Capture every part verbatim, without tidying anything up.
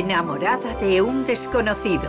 Enamorada de un desconocido.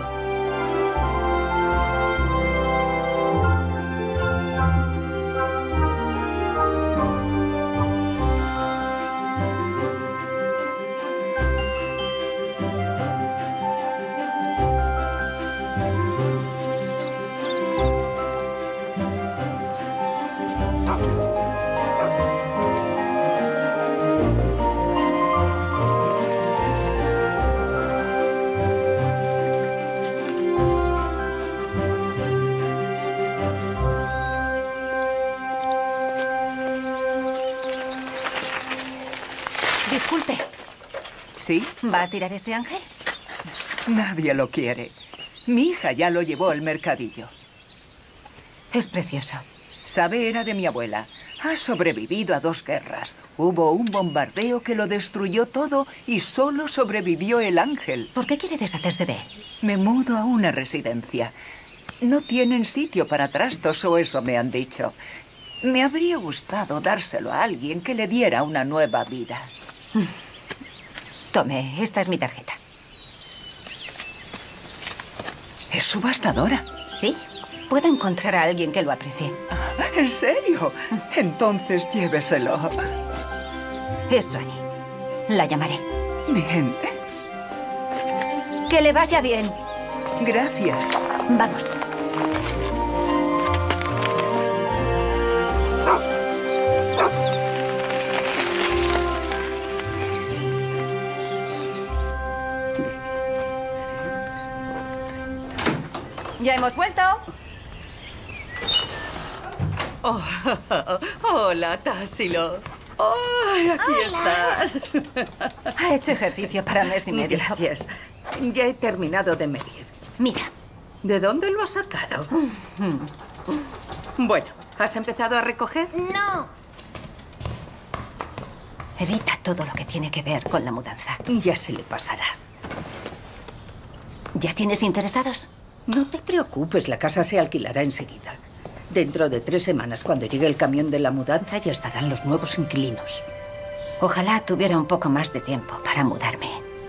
Disculpe. ¿Sí? ¿Va a tirar ese ángel? Nadie lo quiere. Mi hija ya lo llevó al mercadillo. Es precioso. Sabe, era de mi abuela. Ha sobrevivido a dos guerras. Hubo un bombardeo que lo destruyó todo y solo sobrevivió el ángel. ¿Por qué quiere deshacerse de él? Me mudo a una residencia. No tienen sitio para trastos, o eso me han dicho. Me habría gustado dárselo a alguien que le diera una nueva vida. Tome, esta es mi tarjeta. ¿Es subastadora? Sí. Puedo encontrar a alguien que lo aprecie. ¿En serio? Entonces lléveselo. Es Suani. La llamaré. Bien. Que le vaya bien. Gracias. Vamos. ¿Ya hemos vuelto? Oh, hola, Tassilo. Oh, aquí Hola. estás. Ha hecho ejercicio para mes y medio. Gracias. Ya he terminado de medir. Mira. ¿De dónde lo has sacado? Bueno, ¿has empezado a recoger? No. Evita todo lo que tiene que ver con la mudanza. Ya se le pasará. ¿Ya tienes interesados? No te preocupes, la casa se alquilará enseguida. Dentro de tres semanas, cuando llegue el camión de la mudanza, ya estarán los nuevos inquilinos. Ojalá tuviera un poco más de tiempo para mudarme.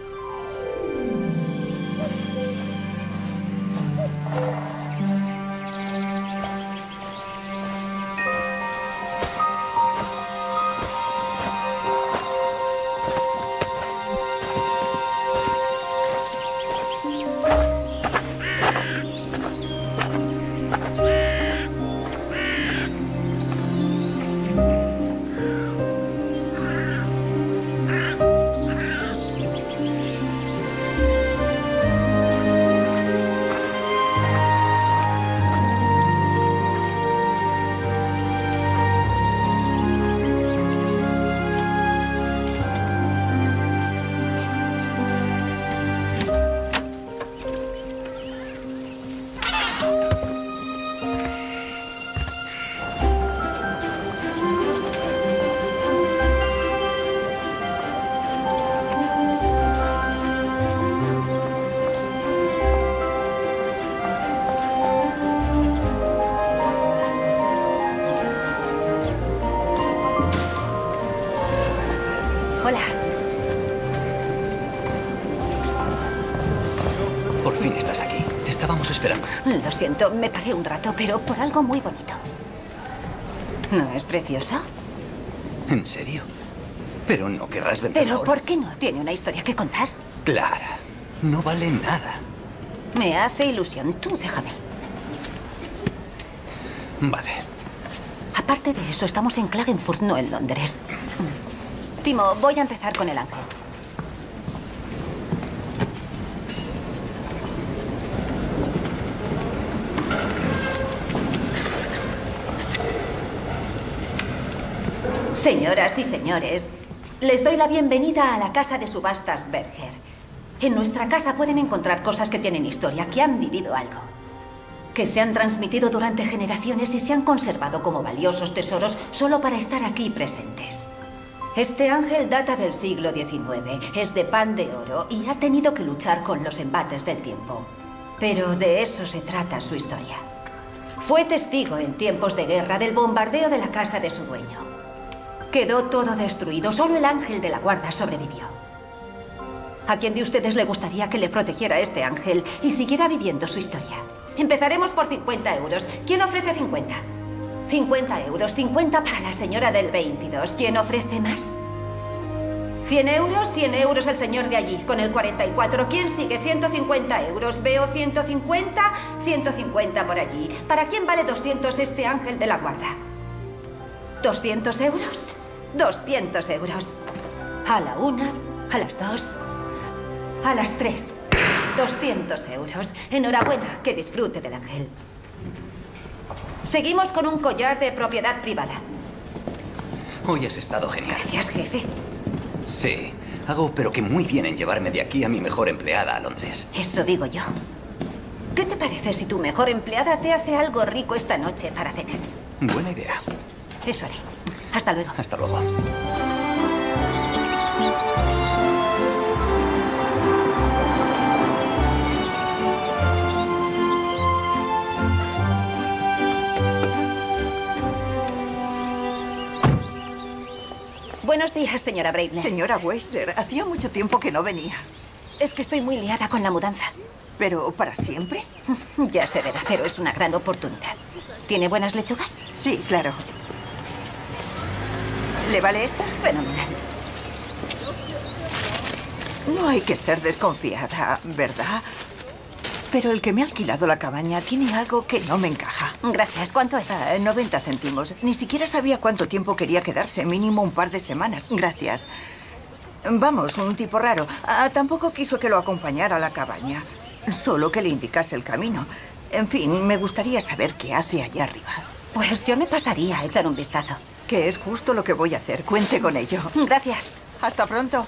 Hola. Por fin estás aquí. Te estábamos esperando. Lo siento, me paré un rato, pero por algo muy bonito. ¿No es precioso? ¿En serio? Pero no querrás venderlo ¿Pero ahora. por qué no? ¿Tiene una historia que contar? Clara, no vale nada. Me hace ilusión. Tú déjame. Vale. Aparte de eso, estamos en Klagenfurt, no en Londres. Timo, voy a empezar con el ángel. Señoras y señores, les doy la bienvenida a la casa de subastas Berger. En nuestra casa pueden encontrar cosas que tienen historia, que han vivido algo, que se han transmitido durante generaciones y se han conservado como valiosos tesoros solo para estar aquí presentes. Este ángel data del siglo diecinueve, es de pan de oro y ha tenido que luchar con los embates del tiempo. Pero de eso se trata su historia. Fue testigo en tiempos de guerra del bombardeo de la casa de su dueño. Quedó todo destruido, solo el ángel de la guarda sobrevivió. ¿A quién de ustedes le gustaría que le protegiera este ángel y siguiera viviendo su historia? Empezaremos por cincuenta euros. ¿Quién ofrece cincuenta? cincuenta euros. cincuenta para la señora del veintidós. ¿Quién ofrece más? cien euros. cien euros el señor de allí, con el cuarenta y cuatro. ¿Quién sigue? ciento cincuenta euros. Veo ciento cincuenta. ciento cincuenta por allí. ¿Para quién vale doscientos este ángel de la guarda? ¿doscientos euros? doscientos euros. A la una, a las dos, a las tres. doscientos euros. Enhorabuena, que disfrute del ángel. Seguimos con un collar de propiedad privada. Hoy has estado genial. Gracias, jefe. Sí, hago pero que muy bien en llevarme de aquí a mi mejor empleada a Londres. Eso digo yo. ¿Qué te parece si tu mejor empleada te hace algo rico esta noche para cenar? Buena idea. Eso haré. Hasta luego. Hasta luego. Buenos días, señora Braidner. Señora Weisler, hacía mucho tiempo que no venía. Es que estoy muy liada con la mudanza. ¿Pero para siempre? Ya se verá, pero es una gran oportunidad. ¿Tiene buenas lechugas? Sí, claro. ¿Le vale esta? Fenomenal. No hay que ser desconfiada, ¿verdad? Pero el que me ha alquilado la cabaña tiene algo que no me encaja. Gracias. ¿Cuánto es? Ah, noventa céntimos. Ni siquiera sabía cuánto tiempo quería quedarse. Mínimo un par de semanas. Gracias. Vamos, un tipo raro. Ah, tampoco quiso que lo acompañara a la cabaña. Solo que le indicase el camino. En fin, me gustaría saber qué hace allá arriba. Pues yo me pasaría a echar un vistazo. Que es justo lo que voy a hacer. Cuente con ello. Gracias. Hasta pronto.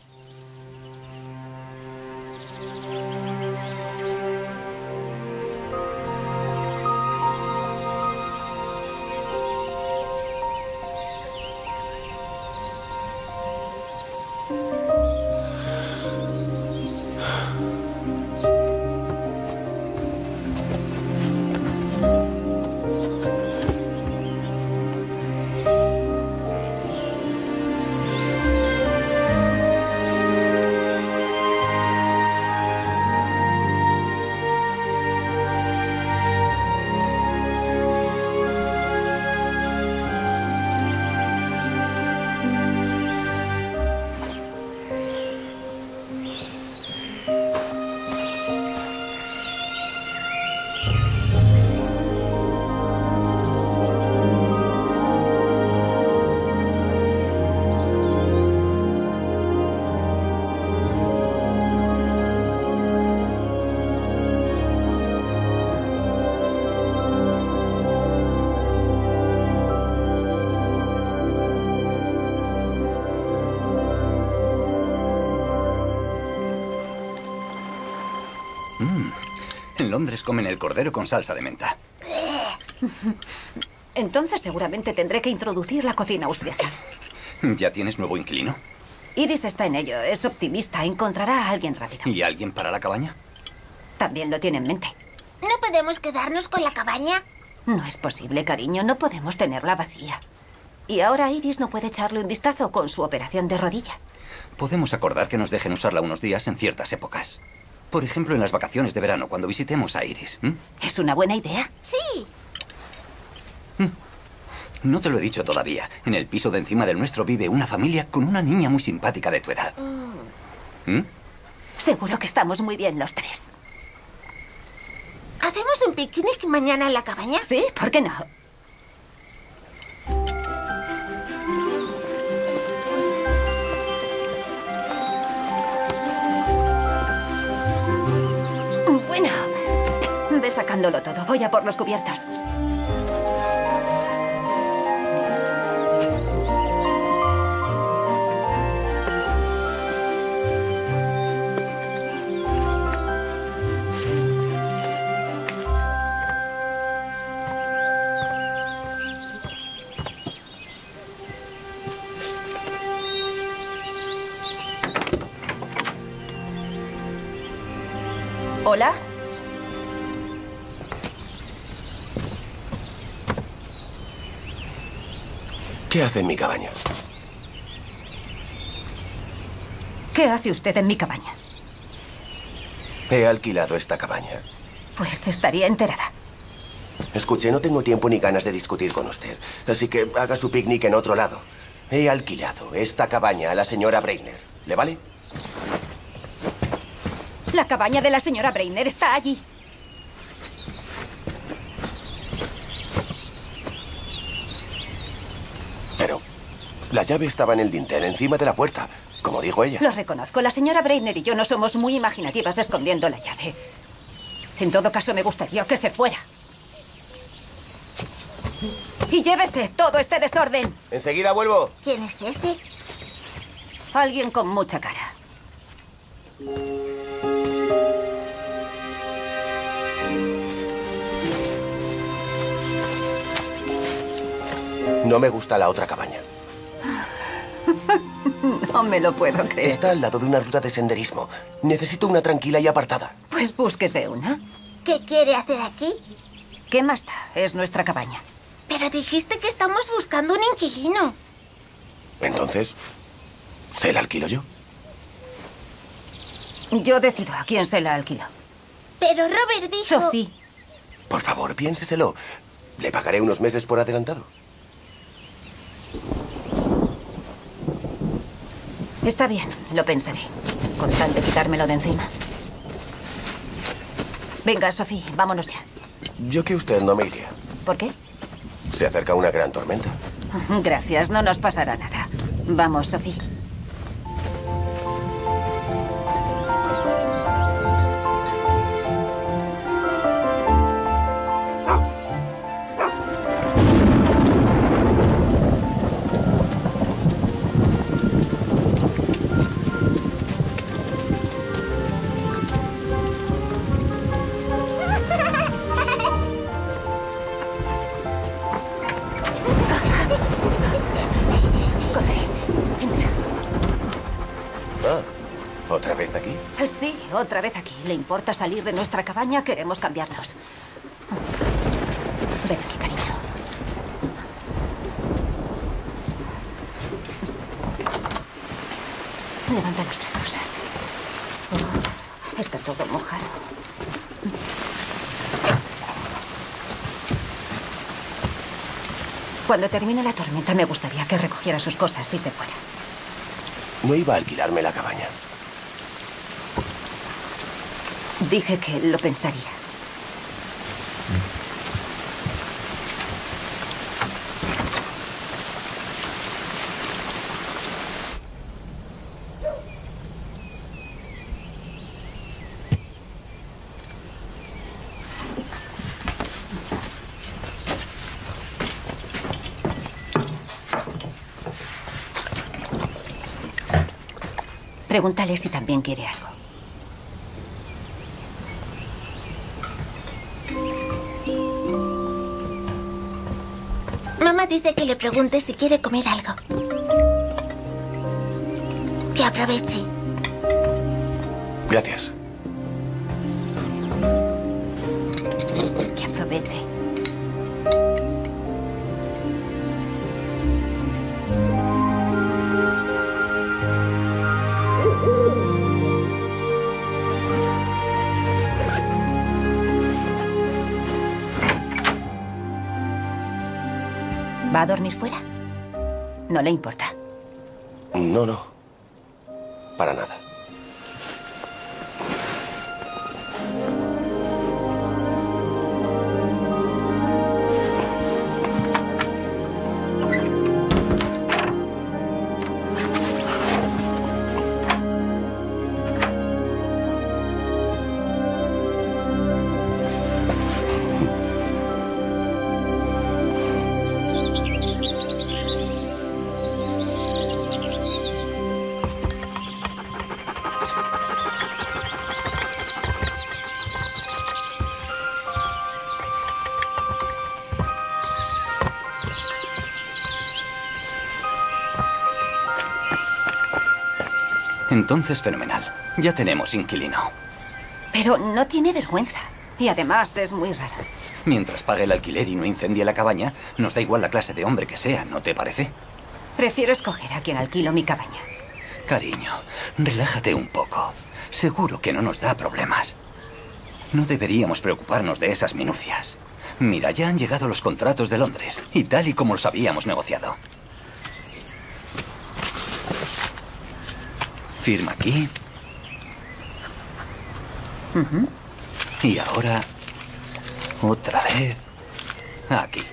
En Londres comen el cordero con salsa de menta. Entonces seguramente tendré que introducir la cocina austríaca. ¿Ya tienes nuevo inquilino? Iris está en ello. Es optimista. Encontrará a alguien rápido. ¿Y alguien para la cabaña? También lo tiene en mente. ¿No podemos quedarnos con la cabaña? No es posible, cariño. No podemos tenerla vacía. Y ahora Iris no puede echarle un vistazo con su operación de rodilla. Podemos acordar que nos dejen usarla unos días en ciertas épocas. Por ejemplo, en las vacaciones de verano, cuando visitemos a Iris. ¿Mm? ¿Es una buena idea? Sí. No te lo he dicho todavía. En el piso de encima del nuestro vive una familia con una niña muy simpática de tu edad. ¿Mm? Seguro que estamos muy bien los tres. ¿Hacemos un picnic mañana en la cabaña? Sí, ¿por qué no? Bueno, ve sacándolo todo. Voy a por los cubiertos. ¿Hola? ¿Qué hace en mi cabaña? ¿Qué hace usted en mi cabaña? He alquilado esta cabaña. Pues estaría enterada. Escuche, no tengo tiempo ni ganas de discutir con usted, así que haga su picnic en otro lado. He alquilado esta cabaña a la señora Brainer. ¿Le vale? La cabaña de la señora Brainer está allí. Pero la llave estaba en el dintel, encima de la puerta, como dijo ella. Lo reconozco. La señora Brainer y yo no somos muy imaginativas escondiendo la llave. En todo caso, me gustaría que se fuera. Y llévese todo este desorden. Enseguida vuelvo. ¿Quién es ese? Alguien con mucha cara. No me gusta la otra cabaña. No me lo puedo creer. Está al lado de una ruta de senderismo. Necesito una tranquila y apartada. Pues búsquese una. ¿Qué quiere hacer aquí? ¿Qué más da? Es nuestra cabaña. Pero dijiste que estamos buscando un inquilino. Entonces, ¿se la alquilo yo? Yo decido a quién se la alquilo. Pero Robert dijo... Sophie. Por favor, piénseselo. Le pagaré unos meses por adelantado. Está bien, lo pensaré. Con tal de quitármelo de encima. Venga, Sophie, vámonos ya. Yo que usted no me iría. ¿Por qué? Se acerca una gran tormenta. Gracias, no nos pasará nada. Vamos, Sophie. ¿Otra vez aquí? Sí, otra vez aquí. ¿Le importa salir de nuestra cabaña? Queremos cambiarnos. Ven aquí, cariño. Levanta los brazos. Oh, está todo mojado. Cuando termine la tormenta, me gustaría que recogiera sus cosas y se fuera. No iba a alquilarme la cabaña. Dije que lo pensaría. Pregúntale si también quiere algo. Mamá dice que le pregunte si quiere comer algo. Que aproveche. Gracias. Que aproveche. ¿Va a dormir fuera? ¿No le importa? No, no. Para nada. Entonces, fenomenal. Ya tenemos inquilino. Pero no tiene vergüenza. Y además es muy raro. Mientras pague el alquiler y no incendie la cabaña, nos da igual la clase de hombre que sea, ¿no te parece? Prefiero escoger a quien alquilo mi cabaña. Cariño, relájate un poco. Seguro que no nos da problemas. No deberíamos preocuparnos de esas minucias. Mira, ya han llegado los contratos de Londres, y tal y como los habíamos negociado. Firma aquí. Uh-huh. Y ahora, otra vez, aquí.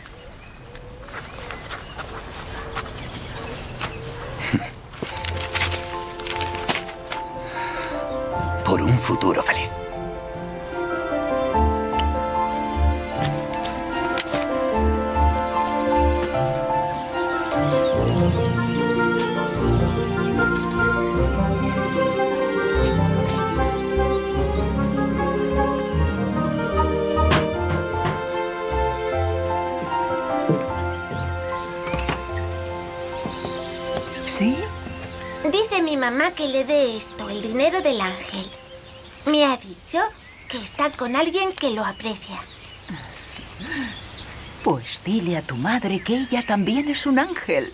Por un futuro feliz. ¿Sí? Dice mi mamá que le dé esto, el dinero del ángel. Me ha dicho que está con alguien que lo aprecia. Pues dile a tu madre que ella también es un ángel.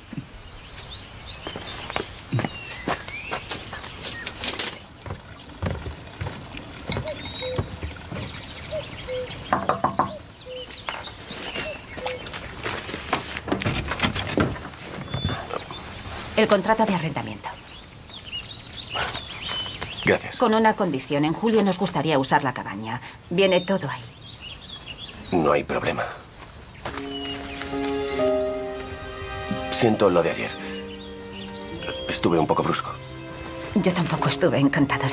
El contrato de arrendamiento. Gracias. Con una condición. En julio nos gustaría usar la cabaña. Viene todo ahí. No hay problema. Siento lo de ayer. Estuve un poco brusco. Yo tampoco estuve encantadora.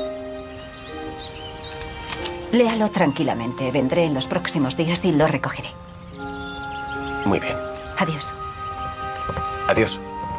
Léalo tranquilamente. Vendré en los próximos días y lo recogeré. Muy bien. Adiós. Adiós.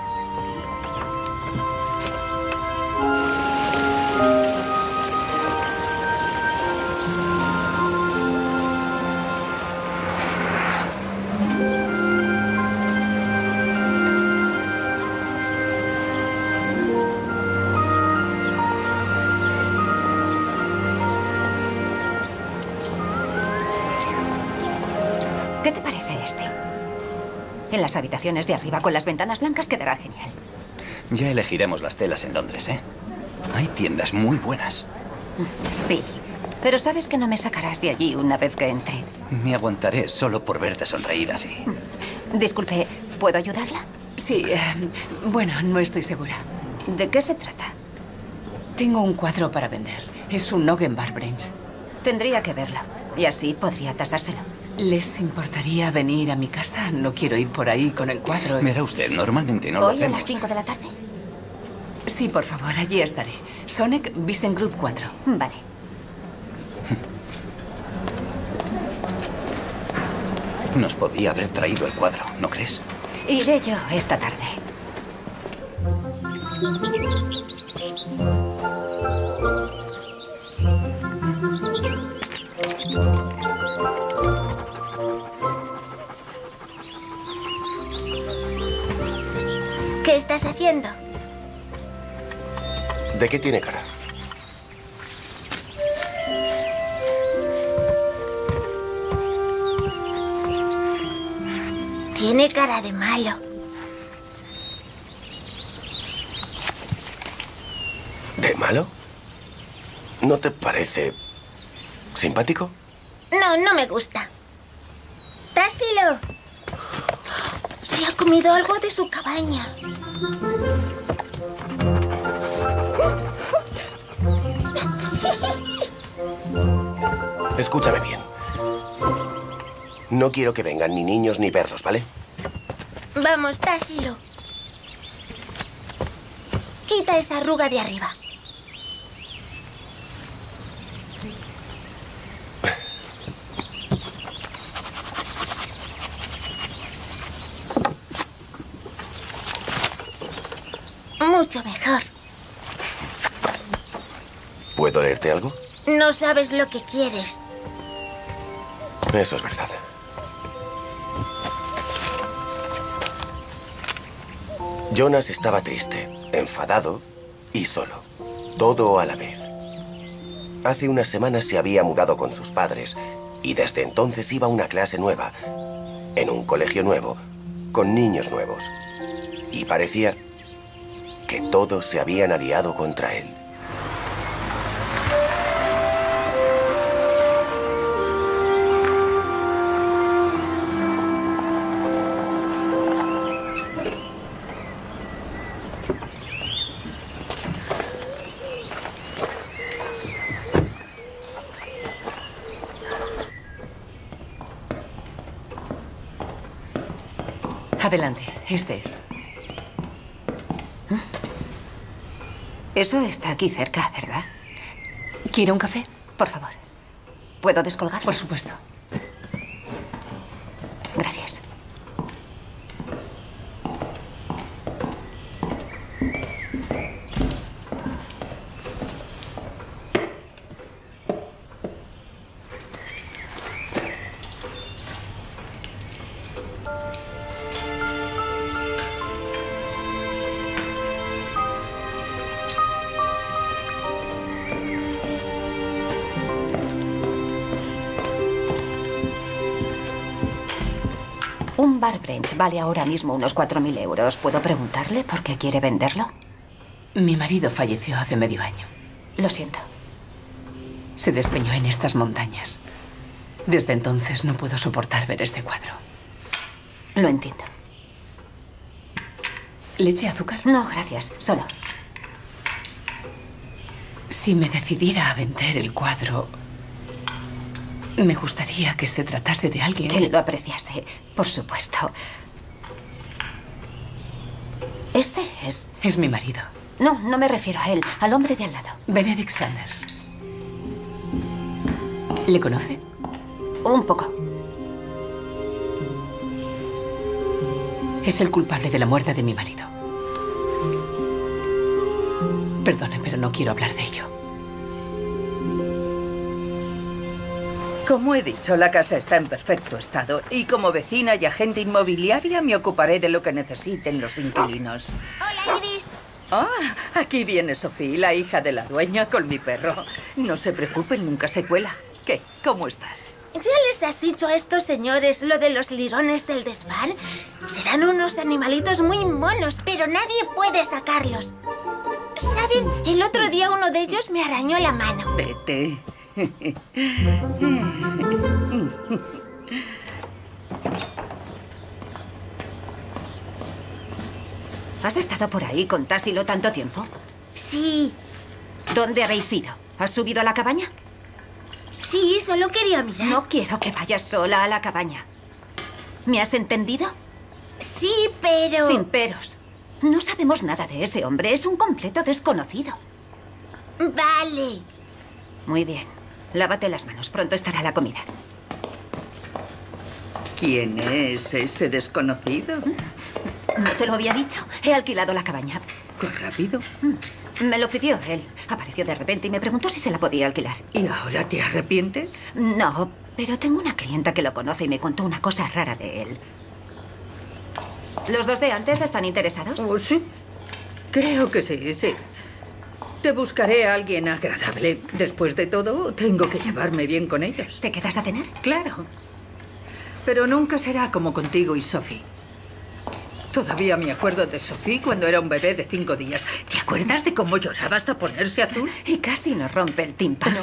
¿Qué te parece este? En las habitaciones de arriba con las ventanas blancas quedará genial. Ya elegiremos las telas en Londres, ¿eh? Hay tiendas muy buenas. Sí, pero sabes que no me sacarás de allí una vez que entre. Me aguantaré solo por verte sonreír así. Disculpe, ¿puedo ayudarla? Sí, eh, bueno, no estoy segura. ¿De qué se trata? Tengo un cuadro para vender. Es un Noggen Barbranch. Tendría que verlo. Y así podría tasárselo. ¿Les importaría venir a mi casa? No quiero ir por ahí con el cuadro. Verá usted, normalmente no lo ¿Hoy a hacemos. las cinco de la tarde? Sí, por favor, allí estaré. Sonic Visengrud cuatro. Vale. Nos podía haber traído el cuadro, ¿no crees? Iré yo esta tarde. ¿Qué estás haciendo? ¿De qué tiene cara? Tiene cara de malo. ¿De malo? ¿No te parece simpático? No, no me gusta. Tásilo. Se ha comido algo de su cabaña. Escúchame bien. No quiero que vengan ni niños ni perros, ¿vale? Vamos, Tásilo. Quita esa arruga de arriba. Mucho mejor. ¿Puedo leerte algo? No sabes lo que quieres. Eso es verdad. Jonas estaba triste, enfadado y solo. Todo a la vez. Hace unas semanas se había mudado con sus padres y desde entonces iba a una clase nueva, en un colegio nuevo, con niños nuevos. Y parecía que todos se habían aliado contra él. Adelante, este es. Eso está aquí cerca, ¿verdad? ¿Quiere un café? Por favor. ¿Puedo descolgar? Por supuesto. Gracias. Un bar brunch vale ahora mismo unos cuatro mil euros. ¿Puedo preguntarle por qué quiere venderlo? Mi marido falleció hace medio año. Lo siento. Se despeñó en estas montañas. Desde entonces no puedo soportar ver este cuadro. Lo entiendo. ¿Leche, azúcar? No, gracias. Solo. Si me decidiera a vender el cuadro, me gustaría que se tratase de alguien que lo apreciase, por supuesto. Ese es... Es mi marido. No, no me refiero a él, al hombre de al lado. Benedict Sanders. ¿Le conoce? Un poco. Es el culpable de la muerte de mi marido. Perdone, pero no quiero hablar de ello. Como he dicho, la casa está en perfecto estado y como vecina y agente inmobiliaria me ocuparé de lo que necesiten los inquilinos. Hola, Iris. Ah, aquí viene Sophie, la hija de la dueña, con mi perro. No se preocupen, nunca se cuela. ¿Qué? ¿Cómo estás? ¿Ya les has dicho a estos señores lo de los lirones del desván? Serán unos animalitos muy monos, pero nadie puede sacarlos. ¿Saben? El otro día uno de ellos me arañó la mano. Vete. ¿Has estado por ahí con Tassilo tanto tiempo? Sí. ¿Dónde habéis ido? ¿Has subido a la cabaña? Sí, solo quería mirar. No quiero que vayas sola a la cabaña. ¿Me has entendido? Sí, pero... Sin peros. No sabemos nada de ese hombre. Es un completo desconocido. Vale. Muy bien. Lávate las manos. Pronto estará la comida. ¿Quién es ese desconocido? No te lo había dicho. He alquilado la cabaña. ¿Qué rápido? Me lo pidió él. Apareció de repente y me preguntó si se la podía alquilar. ¿Y ahora te arrepientes? No, pero tengo una clienta que lo conoce y me contó una cosa rara de él. ¿Los dos de antes están interesados? Oh, sí. Creo que sí, sí. Te buscaré a alguien agradable. Después de todo, tengo que llevarme bien con ellos. ¿Te quedas a cenar? Claro. Pero nunca será como contigo y Sophie. Todavía me acuerdo de Sophie cuando era un bebé de cinco días. ¿Te acuerdas de cómo lloraba hasta ponerse azul? Y casi nos rompe el tímpano.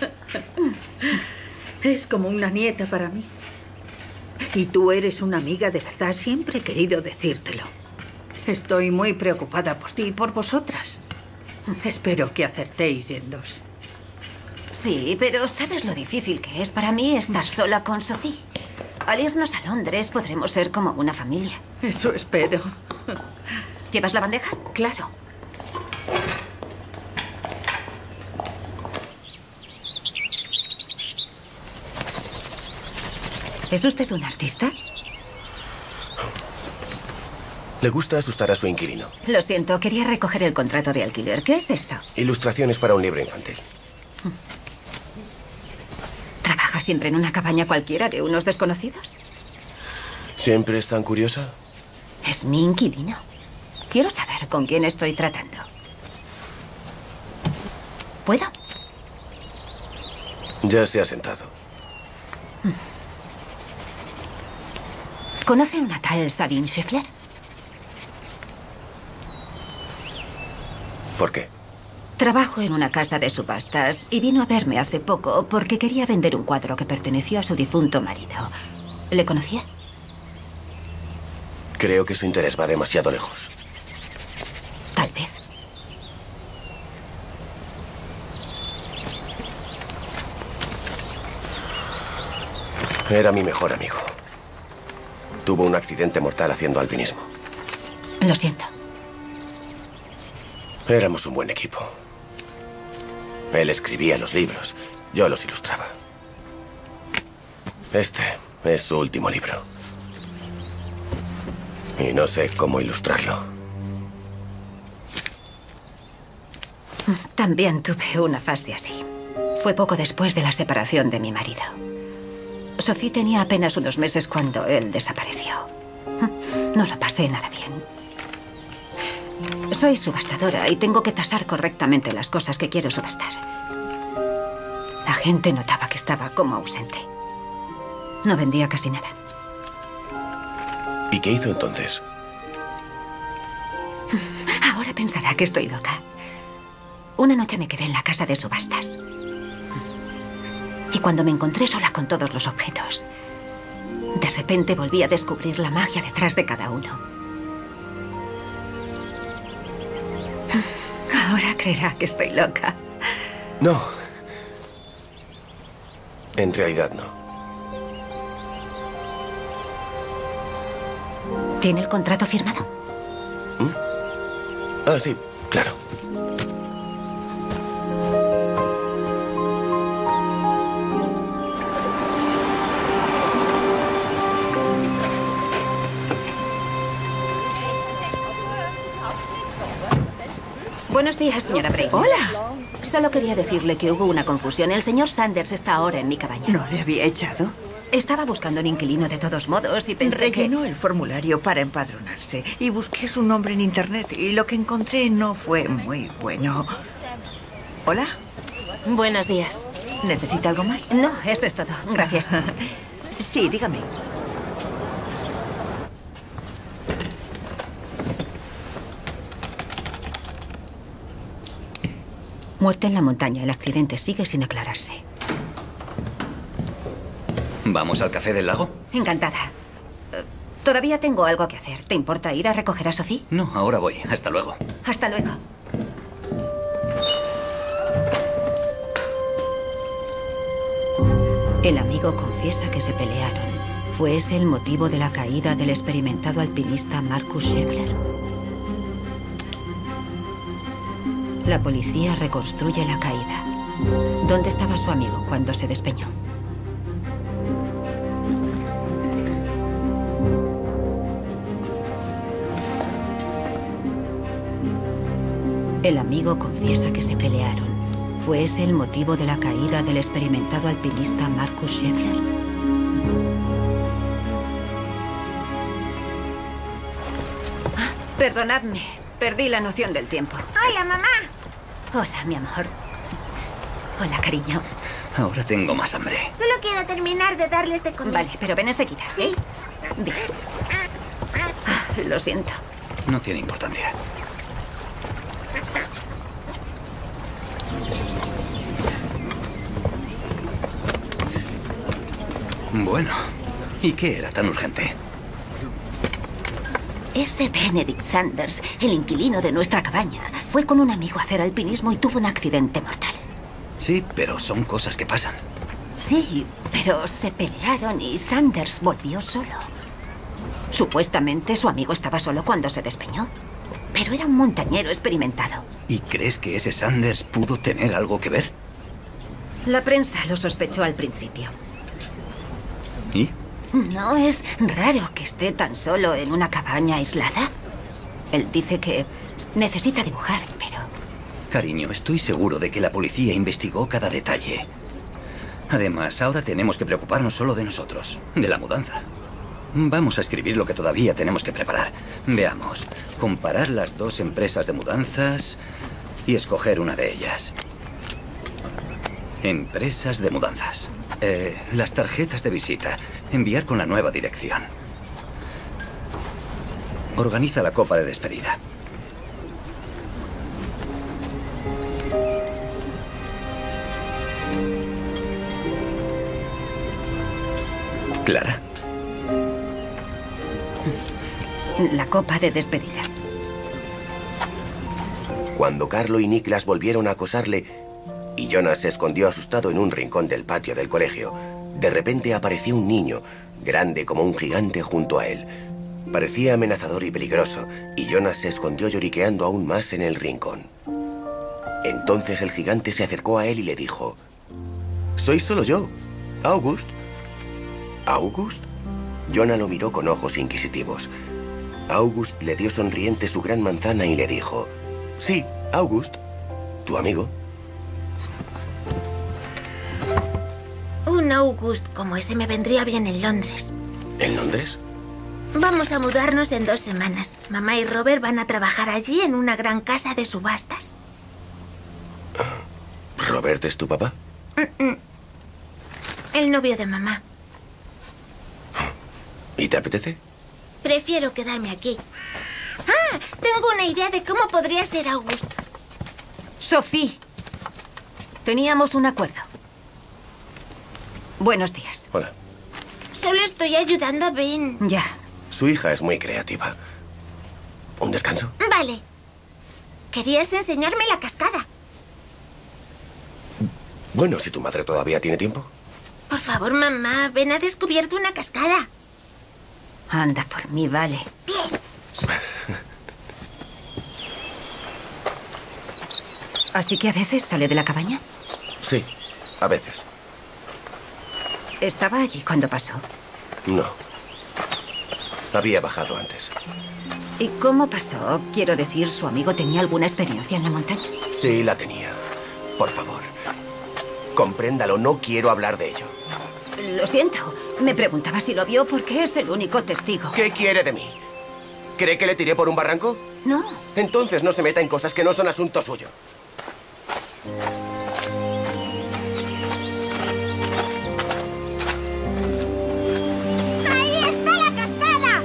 Es como una nieta para mí. Y tú eres una amiga de verdad. Siempre he querido decírtelo. Estoy muy preocupada por ti y por vosotras. Espero que acertéis yéndos. Sí, pero ¿sabes lo difícil que es para mí estar sola con Sophie? Al irnos a Londres podremos ser como una familia. Eso espero. ¿Llevas la bandeja? Claro. ¿Es usted un artista? Le gusta asustar a su inquilino. Lo siento, quería recoger el contrato de alquiler. ¿Qué es esto? Ilustraciones para un libro infantil. ¿Trabaja siempre en una cabaña cualquiera de unos desconocidos? ¿Siempre es tan curiosa? Es mi inquilino. Quiero saber con quién estoy tratando. ¿Puedo? Ya se ha sentado. ¿Conoce una tal Sabine Scheffler? ¿Por qué? Trabajo en una casa de subastas y vino a verme hace poco porque quería vender un cuadro que perteneció a su difunto marido. ¿Le conocía? Creo que su interés va demasiado lejos. Tal vez. Era mi mejor amigo. Tuvo un accidente mortal haciendo alpinismo. Lo siento. Éramos un buen equipo. Él escribía los libros, yo los ilustraba. Este es su último libro. Y no sé cómo ilustrarlo. También tuve una fase así. Fue poco después de la separación de mi marido. Sophie tenía apenas unos meses cuando él desapareció. No lo pasé nada bien. Soy subastadora y tengo que tasar correctamente las cosas que quiero subastar. La gente notaba que estaba como ausente. No vendía casi nada. ¿Y qué hizo entonces? Ahora pensará que estoy loca. Una noche me quedé en la casa de subastas. Y cuando me encontré sola con todos los objetos, de repente volví a descubrir la magia detrás de cada uno. Ahora creerá que estoy loca. No. En realidad no. ¿Tiene el contrato firmado? ¿Mm? Ah, sí, claro. Buenos días, señora Brady. Hola. Solo quería decirle que hubo una confusión. El señor Sanders está ahora en mi cabaña. ¿No le había echado? Estaba buscando un inquilino de todos modos y pensé Rellenó que... el formulario para empadronarse y busqué su nombre en internet y lo que encontré no fue muy bueno. ¿Hola? Buenos días. ¿Necesita algo más? No, eso es todo. Gracias. Sí, dígame. Muerte en la montaña. El accidente sigue sin aclararse. ¿Vamos al café del lago? Encantada. Eh, Todavía tengo algo que hacer. ¿Te importa ir a recoger a Sophie? No, ahora voy. Hasta luego. Hasta luego. El amigo confiesa que se pelearon. ¿Fue ese el motivo de la caída del experimentado alpinista Marcus Scheffler? La policía reconstruye la caída. ¿Dónde estaba su amigo cuando se despeñó? El amigo confiesa que se pelearon. ¿Fue ese el motivo de la caída del experimentado alpinista Marcus Scheffler? Ah, perdonadme, perdí la noción del tiempo. Hola, mamá. Hola, mi amor. Hola, cariño. Ahora tengo más hambre. Solo quiero terminar de darles de comer. Vale, pero ven enseguida, ¿sí? Sí. Bien. Ah, lo siento. No tiene importancia. Bueno, ¿y qué era tan urgente? Ese Benedict Sanders, el inquilino de nuestra cabaña, fue con un amigo a hacer alpinismo y tuvo un accidente mortal. Sí, pero son cosas que pasan. Sí, pero se pelearon y Sanders volvió solo. Supuestamente su amigo estaba solo cuando se despeñó, pero era un montañero experimentado. ¿Y crees que ese Sanders pudo tener algo que ver? La prensa lo sospechó al principio. ¿Y? ¿No es raro que esté tan solo en una cabaña aislada? Él dice que necesita dibujar, pero... Cariño, estoy seguro de que la policía investigó cada detalle. Además, ahora tenemos que preocuparnos solo de nosotros, de la mudanza. Vamos a escribir lo que todavía tenemos que preparar. Veamos, comparar las dos empresas de mudanzas y escoger una de ellas. Empresas de mudanzas. Eh, las tarjetas de visita. Enviar con la nueva dirección. Organiza la copa de despedida. Clara. La copa de despedida. Cuando Carlo y Niklas volvieron a acosarle y Jonas se escondió asustado en un rincón del patio del colegio, de repente apareció un niño, grande como un gigante, junto a él. Parecía amenazador y peligroso, y Jonas se escondió lloriqueando aún más en el rincón. Entonces el gigante se acercó a él y le dijo: «Soy solo yo, August». ¿August? Jonas lo miró con ojos inquisitivos. August le dio sonriente su gran manzana y le dijo: «Sí, August, tu amigo». Un August como ese me vendría bien en Londres. ¿En Londres? Vamos a mudarnos en dos semanas. Mamá y Robert van a trabajar allí en una gran casa de subastas. ¿Robert es tu papá? Mm-mm. El novio de mamá. ¿Y te apetece? Prefiero quedarme aquí. ¡Ah! Tengo una idea de cómo podría ser August. Sophie, teníamos un acuerdo. Buenos días. Hola. Solo estoy ayudando a Ben. Ya. Su hija es muy creativa. ¿Un descanso? Vale. Querías enseñarme la cascada. Bueno, si tu madre todavía tiene tiempo. Por favor, mamá, Ben ha descubierto una cascada. Anda por mí, vale. Bien. ¿Así que a veces sale de la cabaña? Sí, a veces. ¿Estaba allí cuando pasó? No. Había bajado antes. ¿Y cómo pasó? Quiero decir, ¿su amigo tenía alguna experiencia en la montaña? Sí, la tenía. Por favor, compréndalo, no quiero hablar de ello. Lo siento. Me preguntaba si lo vio porque es el único testigo. ¿Qué quiere de mí? ¿Cree que le tiré por un barranco? No. Entonces no se meta en cosas que no son asunto suyo. ¡Ahí está la cascada!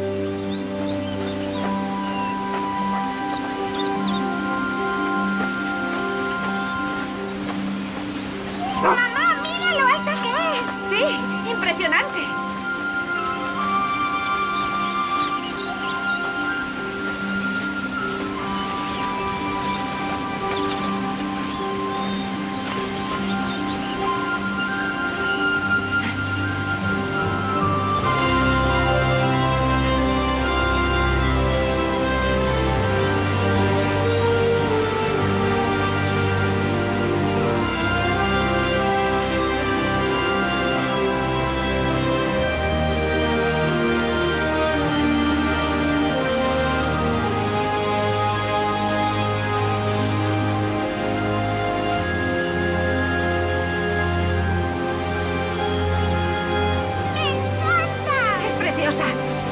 ¡Mamá, mira lo alta que es! Sí, impresionante. Es preciosa.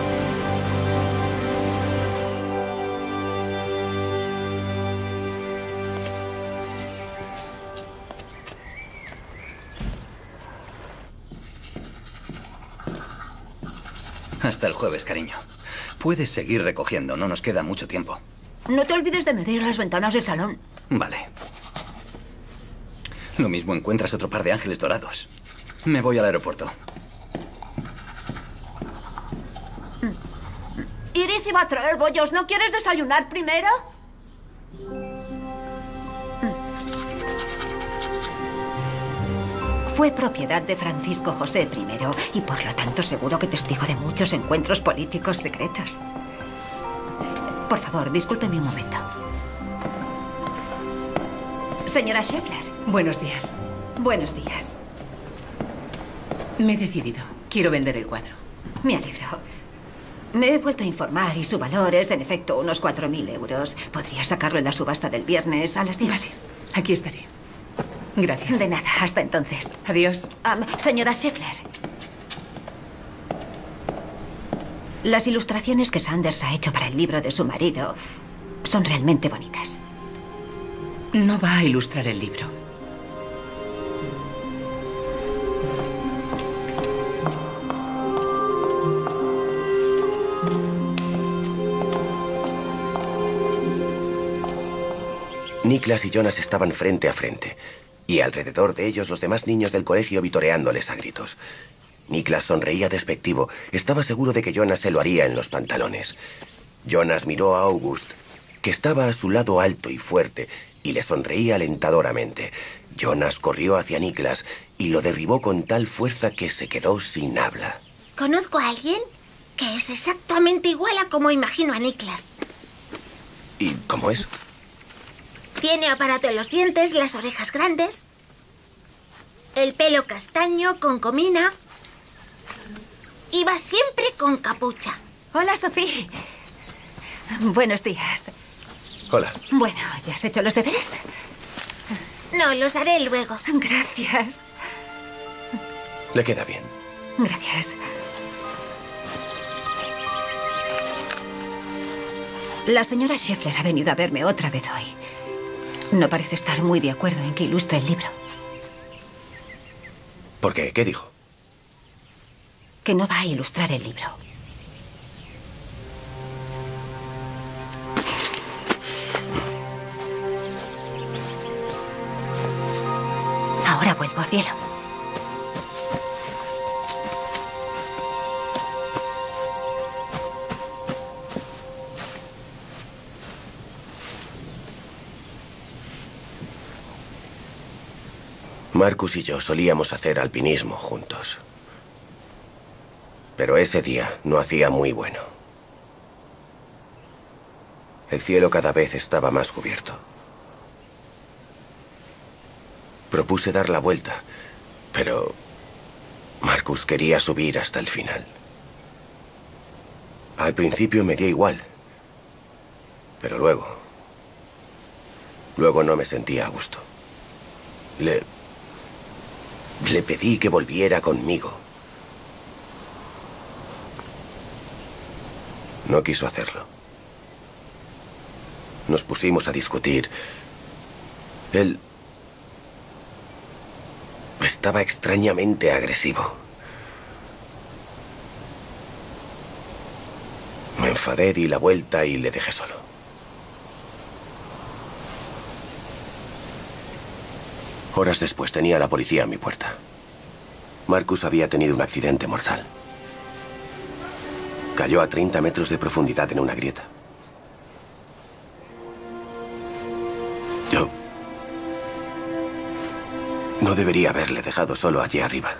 Hasta el jueves, cariño. Puedes seguir recogiendo, no nos queda mucho tiempo. No te olvides de medir las ventanas del salón. Vale. Lo mismo encuentras otro par de ángeles dorados. Me voy al aeropuerto. Iris iba a traer bollos. ¿No quieres desayunar primero? Fue propiedad de Francisco José primero y por lo tanto seguro que testigo de muchos encuentros políticos secretos. Por favor, discúlpeme un momento. Señora Scheffler. Buenos días. Buenos días. Me he decidido. Quiero vender el cuadro. Me alegro. Me he vuelto a informar y su valor es, en efecto, unos cuatro mil euros. Podría sacarlo en la subasta del viernes a las diez. Vale, aquí estaré. Gracias. De nada, hasta entonces. Adiós. Um, señora Scheffler. Las ilustraciones que Sanders ha hecho para el libro de su marido son realmente bonitas. No va a ilustrar el libro. Niklas y Jonas estaban frente a frente, y alrededor de ellos los demás niños del colegio vitoreándoles a gritos. Niklas sonreía despectivo. Estaba seguro de que Jonas se lo haría en los pantalones. Jonas miró a August, que estaba a su lado alto y fuerte, y le sonreía alentadoramente. Jonas corrió hacia Niklas y lo derribó con tal fuerza que se quedó sin habla. Conozco a alguien que es exactamente igual a como imagino a Niklas. ¿Y cómo es? Tiene aparato en los dientes, las orejas grandes, el pelo castaño con comina y va siempre con capucha. Hola, Sofía. Buenos días. Hola. Bueno, ¿ya has hecho los deberes? No, los haré luego. Gracias. Le queda bien. Gracias. La señora Scheffler ha venido a verme otra vez hoy. No parece estar muy de acuerdo en que ilustre el libro. ¿Por qué? ¿Qué dijo? Que no va a ilustrar el libro. Ahora vuelvo, cielo. Marcus y yo solíamos hacer alpinismo juntos. Pero ese día no hacía muy bueno. El cielo cada vez estaba más cubierto. Propuse dar la vuelta, pero Marcus quería subir hasta el final. Al principio me dio igual, pero luego... Luego no me sentía a gusto. Le... Le pedí que volviera conmigo. No quiso hacerlo. Nos pusimos a discutir. Él... estaba extrañamente agresivo. Me enfadé, di la vuelta y le dejé solo. Horas después tenía a la policía a mi puerta. Marcus había tenido un accidente mortal. Cayó a treinta metros de profundidad en una grieta. Yo... no debería haberle dejado solo allí arriba.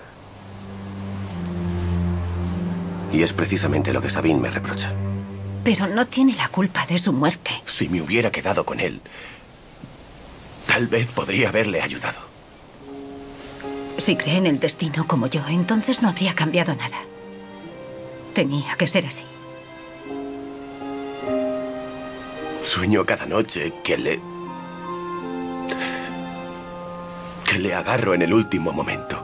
Y es precisamente lo que Sabine me reprocha. Pero no tiene la culpa de su muerte. Si me hubiera quedado con él, tal vez podría haberle ayudado. Si cree en el destino como yo, entonces no habría cambiado nada. Tenía que ser así. Sueño cada noche que le... que le agarro en el último momento.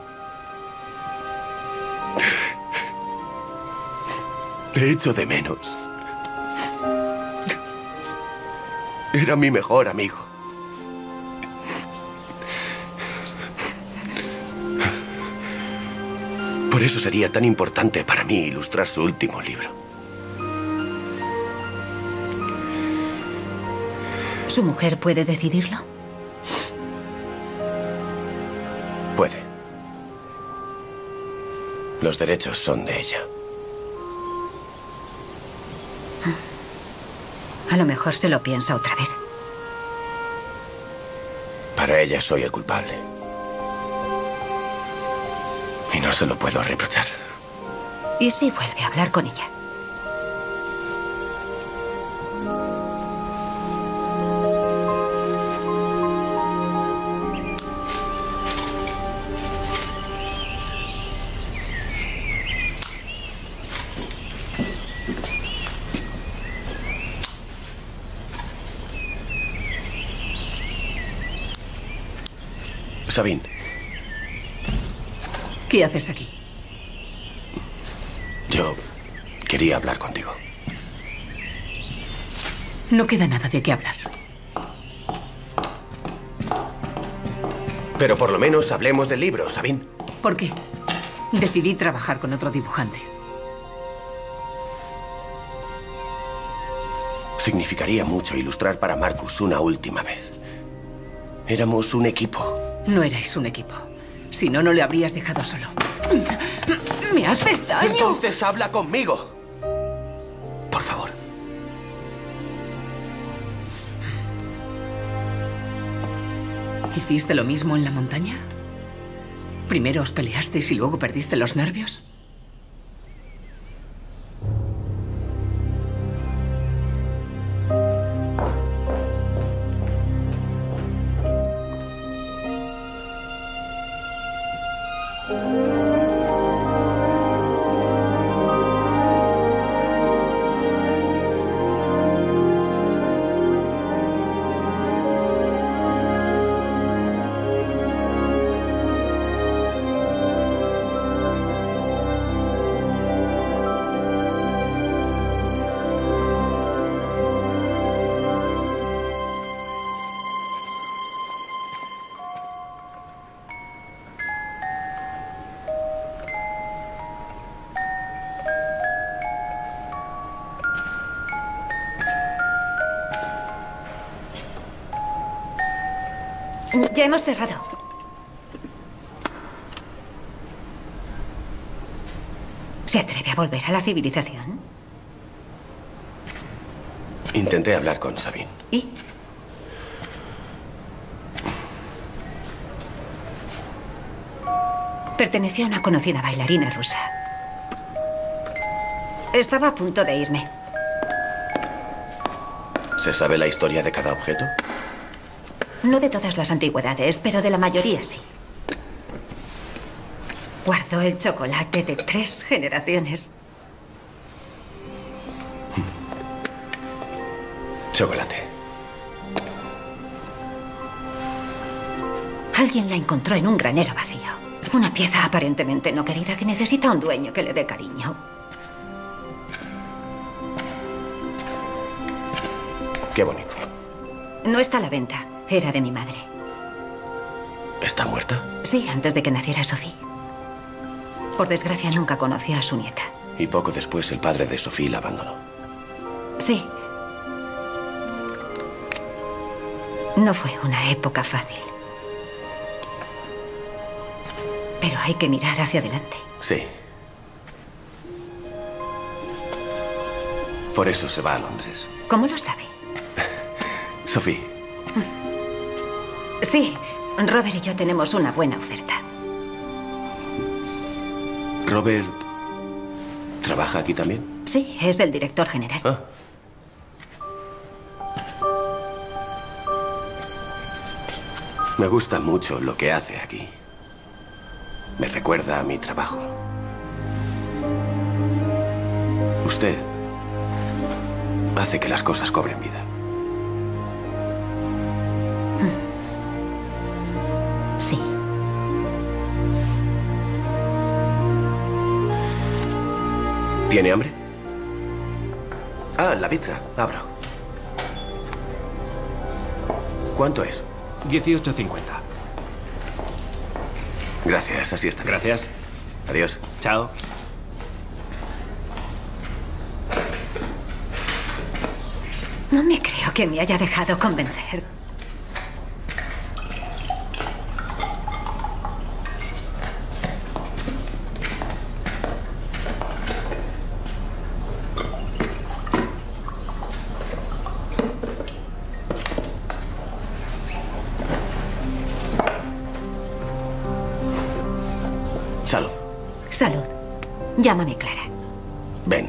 Le echo de menos. Era mi mejor amigo. Por eso sería tan importante para mí ilustrar su último libro. ¿Su mujer puede decidirlo? Puede. Los derechos son de ella. A lo mejor se lo piensa otra vez. Para ella soy el culpable. Y no se lo puedo reprochar. ¿Y si vuelve a hablar con ella? Sabine. ¿Qué haces aquí? Yo quería hablar contigo. No queda nada de qué hablar. Pero por lo menos hablemos del libro, Sabine. ¿Por qué? Decidí trabajar con otro dibujante. Significaría mucho ilustrar para Marcus una última vez. Éramos un equipo. No erais un equipo. Si no, no le habrías dejado solo. Me Me haces daño. Entonces habla conmigo. Por favor. ¿Hiciste lo mismo en la montaña? ¿Primero os peleasteis y luego perdiste los nervios? Ya hemos cerrado. ¿Se atreve a volver a la civilización? Intenté hablar con Sabine. ¿Y? Pertenecía a una conocida bailarina rusa. Estaba a punto de irme. ¿Se sabe la historia de cada objeto? No de todas las antigüedades, pero de la mayoría sí. Guardó el chocolate de tres generaciones. Chocolate. Alguien la encontró en un granero vacío. Una pieza aparentemente no querida que necesita un dueño que le dé cariño. Qué bonito. No está a la venta. Era de mi madre. ¿Está muerta? Sí, antes de que naciera Sophie. Por desgracia, nunca conoció a su nieta. Y poco después el padre de Sophie la abandonó. Sí. No fue una época fácil. Pero hay que mirar hacia adelante. Sí. Por eso se va a Londres. ¿Cómo lo sabe? Sophie. Sí, Robert y yo tenemos una buena oferta. ¿Robert trabaja aquí también? Sí, es el director general. Ah. Me gusta mucho lo que hace aquí. Me recuerda a mi trabajo. Usted hace que las cosas cobren vida. Sí. ¿Tiene hambre? Ah, la pizza. Abro. ¿Cuánto es? dieciocho cincuenta. Gracias, así está. Gracias. Adiós. Chao. No me creo que me haya dejado convencer. Salud. Salud. Llámame Clara. Ven.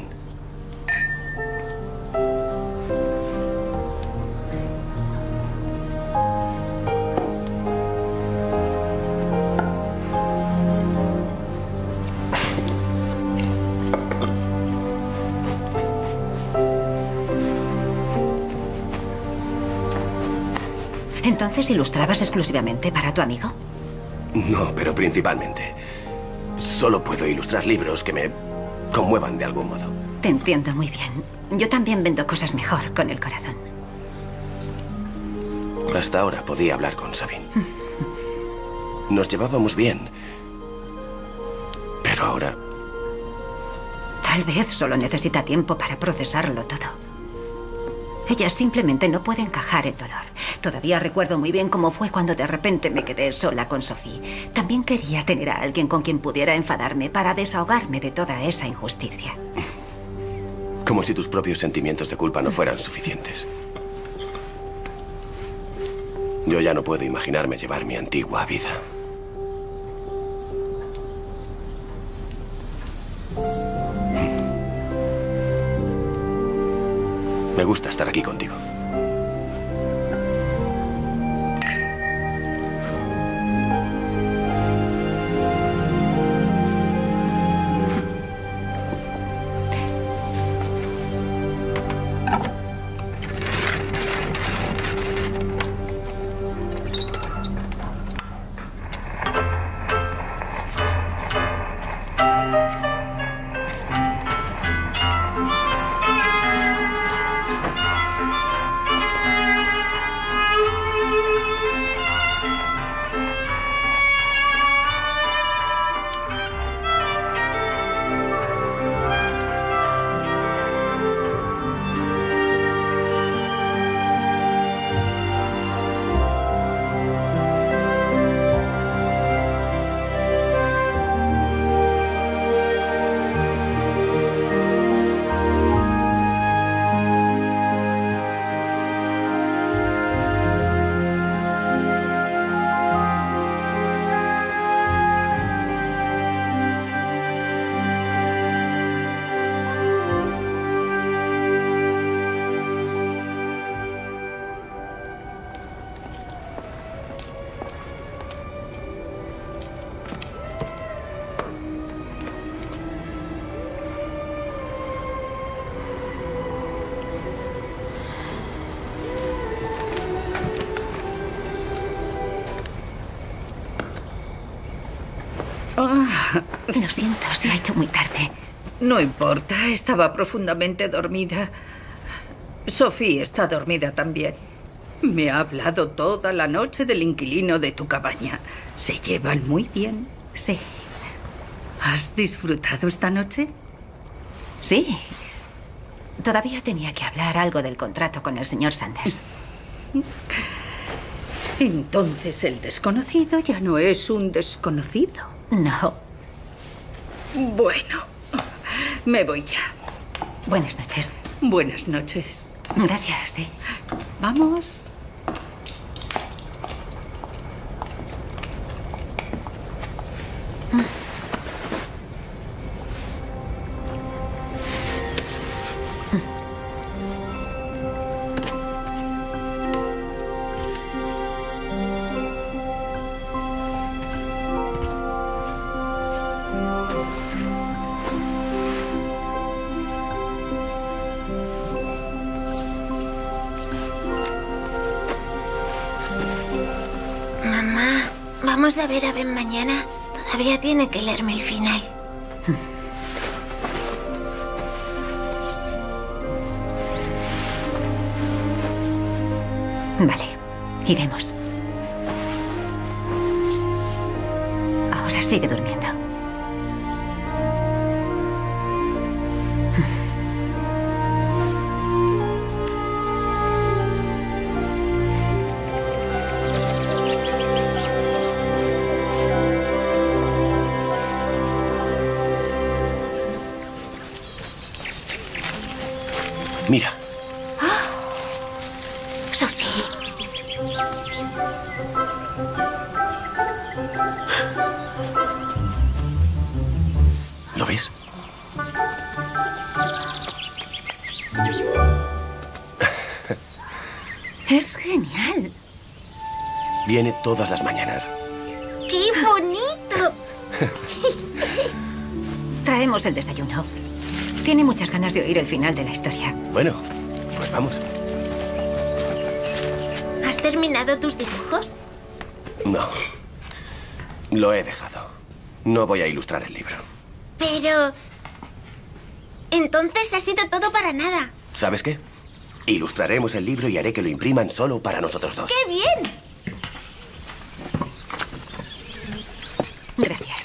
¿Entonces ilustrabas exclusivamente para tu amigo? No, pero principalmente. Solo puedo ilustrar libros que me conmuevan de algún modo. Te entiendo muy bien. Yo también vendo cosas mejor con el corazón. Hasta ahora podía hablar con Sabine. Nos llevábamos bien. Pero ahora... Tal vez solo necesita tiempo para procesarlo todo. Ella simplemente no puede encajar el dolor. Todavía recuerdo muy bien cómo fue cuando de repente me quedé sola con Sophie. También quería tener a alguien con quien pudiera enfadarme para desahogarme de toda esa injusticia. Como si tus propios sentimientos de culpa no fueran suficientes. Yo ya no puedo imaginarme llevar mi antigua vida. Me gusta estar aquí contigo. Lo siento, se ha hecho muy tarde. No importa, estaba profundamente dormida. Sophie está dormida también. Me ha hablado toda la noche del inquilino de tu cabaña. Se llevan muy bien. Sí. ¿Has disfrutado esta noche? Sí. Todavía tenía que hablar algo del contrato con el señor Sanders. Entonces el desconocido ya no es un desconocido. No. Bueno, me voy ya. Buenas noches. Buenas noches. Gracias, sí. Vamos. Vamos a ver a Ben mañana. Todavía tiene que leerme el final. Vale, iremos. Ahora sigue durmiendo. Mira. ¡Oh! Sophie. ¿Lo ves? Es genial. Viene todas las mañanas. ¡Qué bonito! Traemos el desayuno. Tiene muchas ganas de oír el final de la historia. Bueno, pues vamos. ¿Has terminado tus dibujos? No. Lo he dejado. No voy a ilustrar el libro. Pero... entonces ha sido todo para nada. ¿Sabes qué? Ilustraremos el libro y haré que lo impriman solo para nosotros dos. ¡Qué bien! Gracias.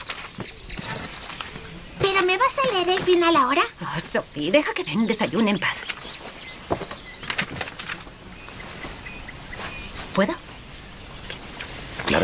¿Pero me vas a leer el final ahora? Oh, Sophie, deja que Ben desayune en paz. ¿Puedo? Claro.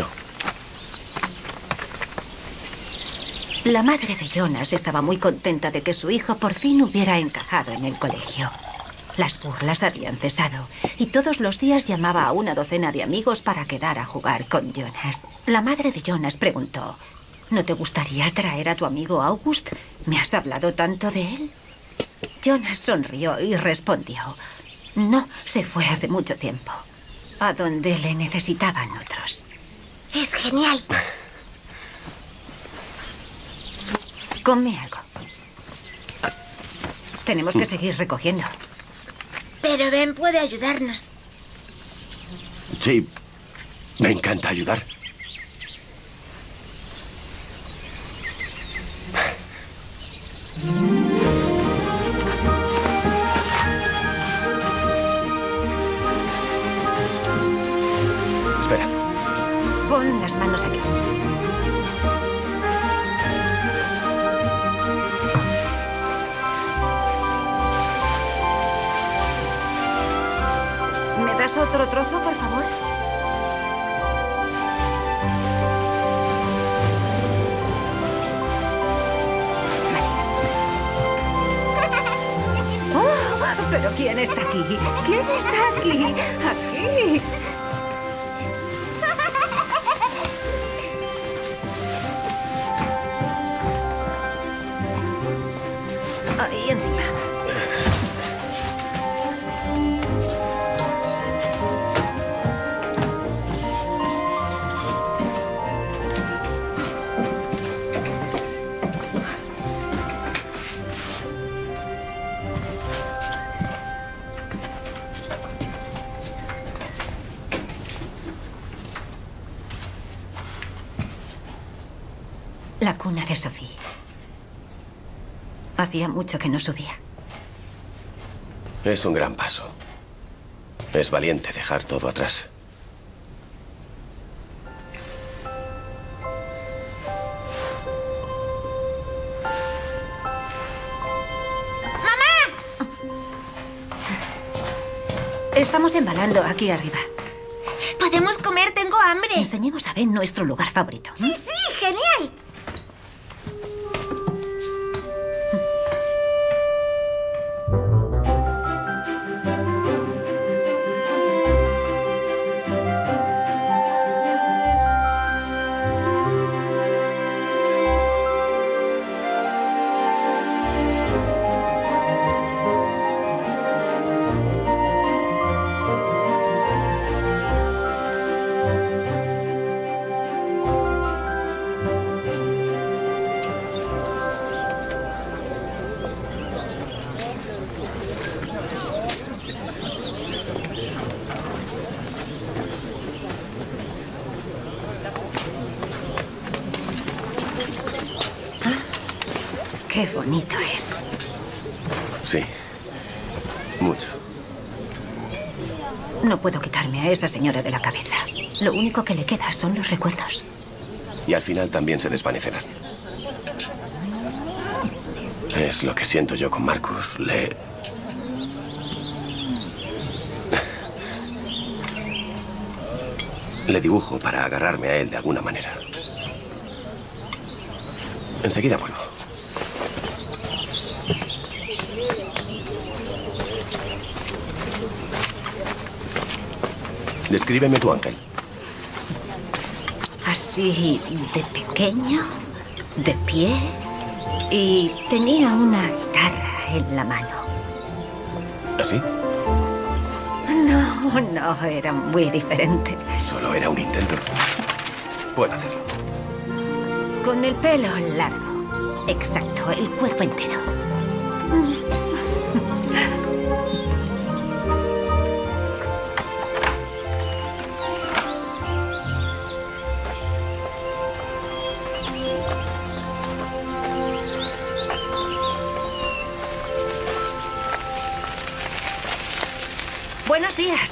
La madre de Jonas estaba muy contenta de que su hijo por fin hubiera encajado en el colegio. Las burlas habían cesado y todos los días llamaba a una docena de amigos para quedar a jugar con Jonas. La madre de Jonas preguntó: ¿no te gustaría traer a tu amigo August? ¿Me has hablado tanto de él? Jonas sonrió y respondió: no, se fue hace mucho tiempo, a donde le necesitaban otros. Es genial. Come algo. Tenemos que seguir recogiendo. Pero Ben puede ayudarnos. Sí, me encanta ayudar. Espera. Pon las manos aquí. ¿Me das otro trozo, por favor? Vale. Oh, ¿pero quién está aquí? ¿Quién está aquí? Aquí. Ahí encima. La cuna de Sophie. Hacía mucho que no subía. Es un gran paso. Es valiente dejar todo atrás. ¡Mamá! Estamos embalando aquí arriba. ¿Podemos comer? Tengo hambre. Enseñemos a Ben nuestro lugar favorito. Sí, sí, genial. Qué bonito es. Sí. Mucho. No puedo quitarme a esa señora de la cabeza. Lo único que le queda son los recuerdos. Y al final también se desvanecerán. Es lo que siento yo con Marcus. Le... Le dibujo para agarrarme a él de alguna manera. Enseguida vuelvo. Descríbeme tu ángel. Así de pequeño, de pie, y tenía una guitarra en la mano. ¿Así? No, no, era muy diferente. Solo era un intento. Puedo hacerlo. Con el pelo largo. Exacto, el cuerpo entero. Buenos días.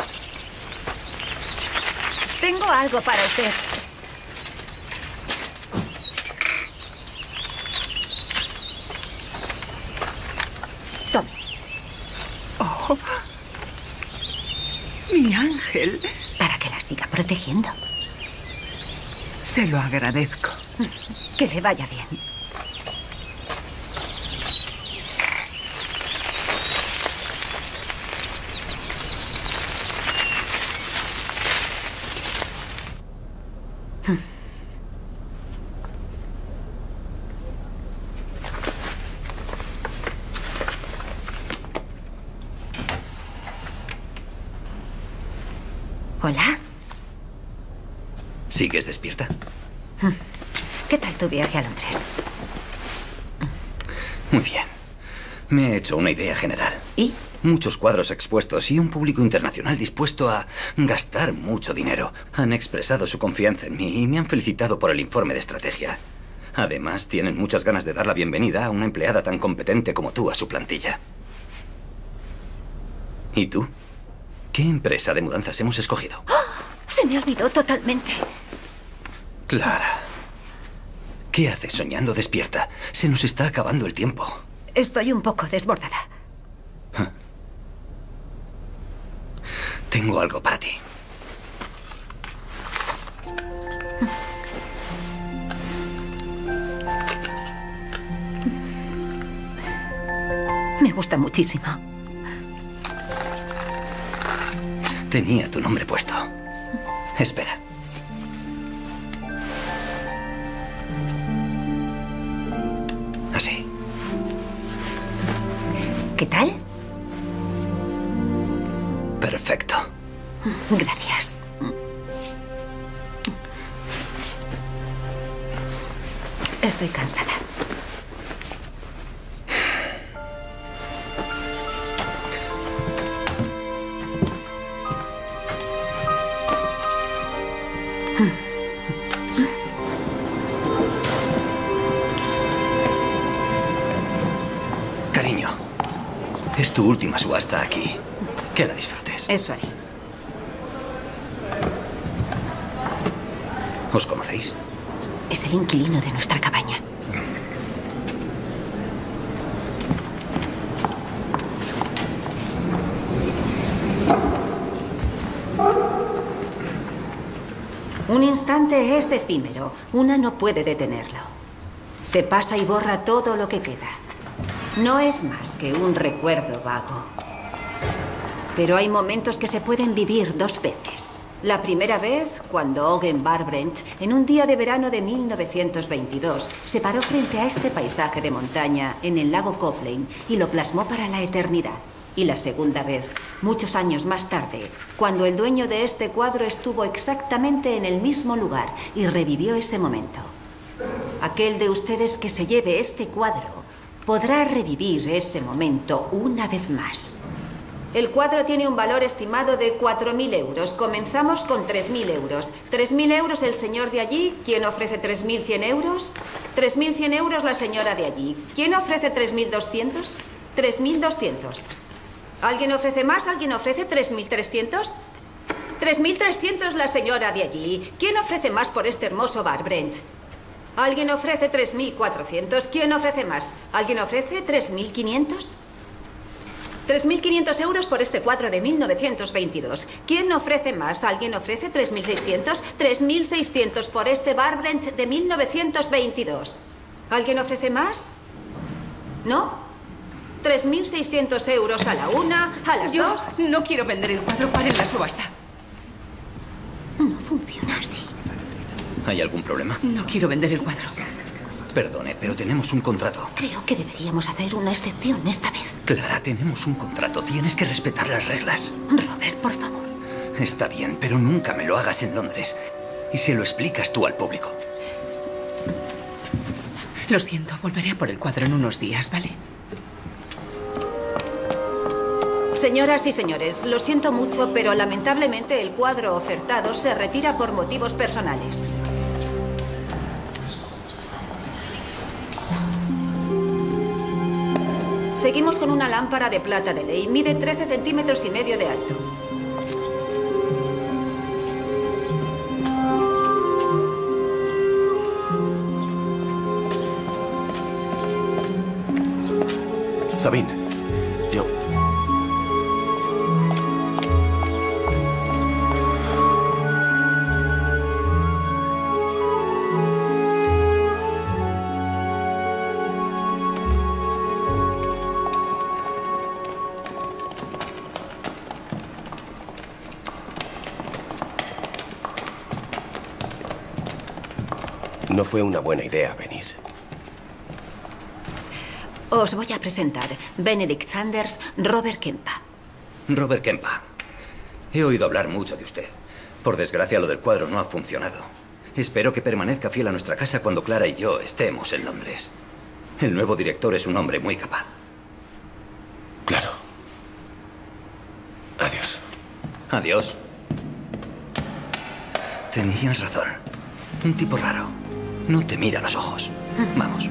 Tengo algo para usted. Oh, mi ángel. Para protegiendo. Se lo agradezco. Que le vaya bien. Hola. ¿Sigues despierta? ¿Qué tal tu viaje a Londres? Muy bien. Me he hecho una idea general. ¿Y? Muchos cuadros expuestos y un público internacional dispuesto a gastar mucho dinero. Han expresado su confianza en mí y me han felicitado por el informe de estrategia. Además, tienen muchas ganas de dar la bienvenida a una empleada tan competente como tú a su plantilla. ¿Y tú? ¿Qué empresa de mudanzas hemos escogido? ¡Oh! Se me olvidó totalmente. Clara. ¿Qué haces soñando despierta? Se nos está acabando el tiempo. Estoy un poco desbordada. Tengo algo para ti. Me gusta muchísimo. Tenía tu nombre puesto. Espera. Así. ¿Qué tal? Perfecto. Gracias. Estoy cansada. Cariño, es tu última subasta aquí. Que la disfrutes. Eso haré. ¿Os conocéis? Es el inquilino de nuestra cabaña. Un instante es efímero. Una no puede detenerlo. Se pasa y borra todo lo que queda. No es más que un recuerdo vago. Pero hay momentos que se pueden vivir dos veces. La primera vez, cuando Ogen Barbranch, en un día de verano de mil novecientos veintidós, se paró frente a este paisaje de montaña en el lago Copland y lo plasmó para la eternidad. Y la segunda vez, muchos años más tarde, cuando el dueño de este cuadro estuvo exactamente en el mismo lugar y revivió ese momento. Aquel de ustedes que se lleve este cuadro podrá revivir ese momento una vez más. El cuadro tiene un valor estimado de cuatro mil euros. Comenzamos con tres mil euros. tres mil euros el señor de allí. ¿Quién ofrece tres mil cien euros? tres mil cien euros la señora de allí. ¿Quién ofrece tres mil doscientos? tres mil doscientos. ¿Alguien ofrece más? ¿Alguien ofrece tres mil trescientos? tres mil trescientos la señora de allí. ¿Quién ofrece más por este hermoso Barbranch? ¿Alguien ofrece tres mil cuatrocientos? ¿Quién ofrece más? ¿Alguien ofrece tres mil quinientos? tres mil quinientos euros por este cuadro de mil novecientos veintidós. ¿Quién ofrece más? ¿Alguien ofrece tres mil seiscientos? tres mil seiscientos por este Barbranch de mil novecientos veintidós. ¿Alguien ofrece más? ¿No? tres mil seiscientos euros a la una, a las Yo dos. no quiero vender el cuadro. Paren la subasta. No funciona así. ¿Hay algún problema? No quiero vender el cuadro. Perdone, pero tenemos un contrato. Creo que deberíamos hacer una excepción esta vez. Clara, tenemos un contrato. Tienes que respetar las reglas. Robert, por favor. Está bien, pero nunca me lo hagas en Londres. Y se lo explicas tú al público. Lo siento, volveré a por el cuadro en unos días, ¿vale? Señoras y señores, lo siento mucho, pero lamentablemente el cuadro ofertado se retira por motivos personales. Seguimos con una lámpara de plata de ley. Mide trece centímetros y medio de alto. Sabine, yo... no fue una buena idea venir. Os voy a presentar. Benedict Sanders, Robert Kempa. Robert Kempa. He oído hablar mucho de usted. Por desgracia, lo del cuadro no ha funcionado. Espero que permanezca fiel a nuestra casa cuando Clara y yo estemos en Londres. El nuevo director es un hombre muy capaz. Claro. Adiós. Adiós. Tenías razón. Un tipo raro. No te mira a los ojos. Vamos.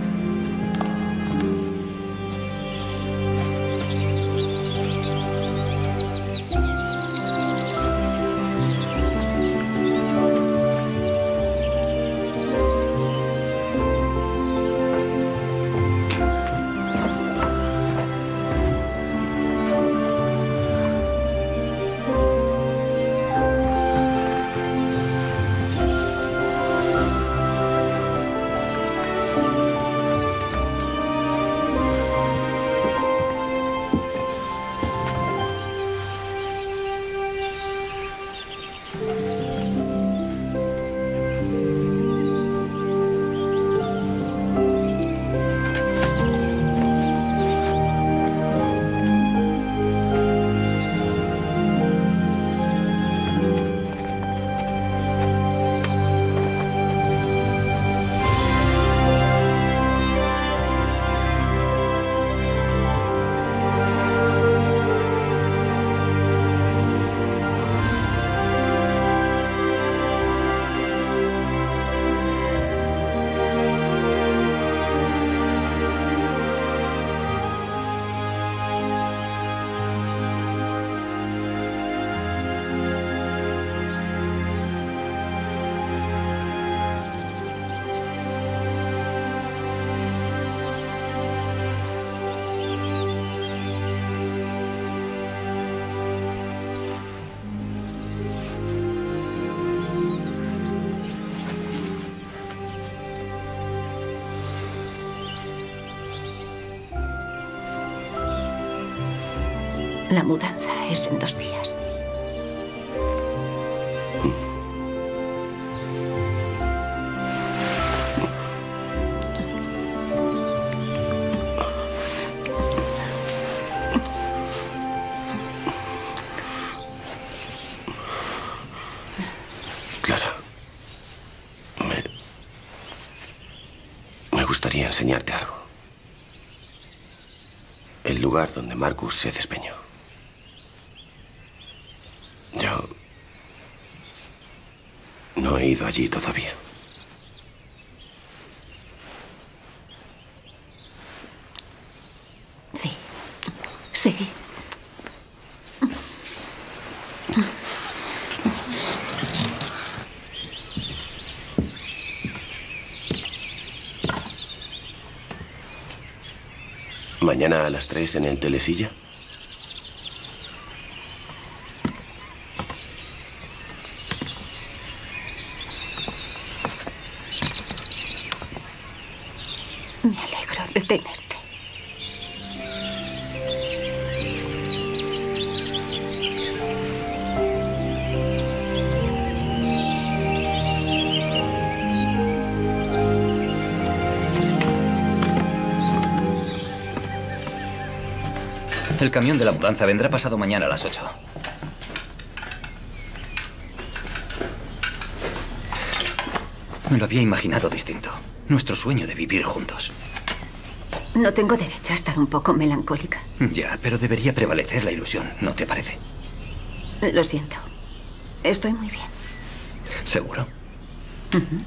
La mudanza es en dos días. Clara, me... me gustaría enseñarte algo. El lugar donde Marcus se despeñó. Yo no he ido allí todavía. Sí, sí. ¿Mañana a las tres en el Telesilla? Me alegro de tenerte. El camión de la mudanza vendrá pasado mañana a las ocho. Me lo había imaginado distinto. Nuestro sueño de vivir juntos. No tengo derecho a estar un poco melancólica. Ya, pero debería prevalecer la ilusión, ¿no te parece? Lo siento. Estoy muy bien. ¿Seguro? Uh-huh.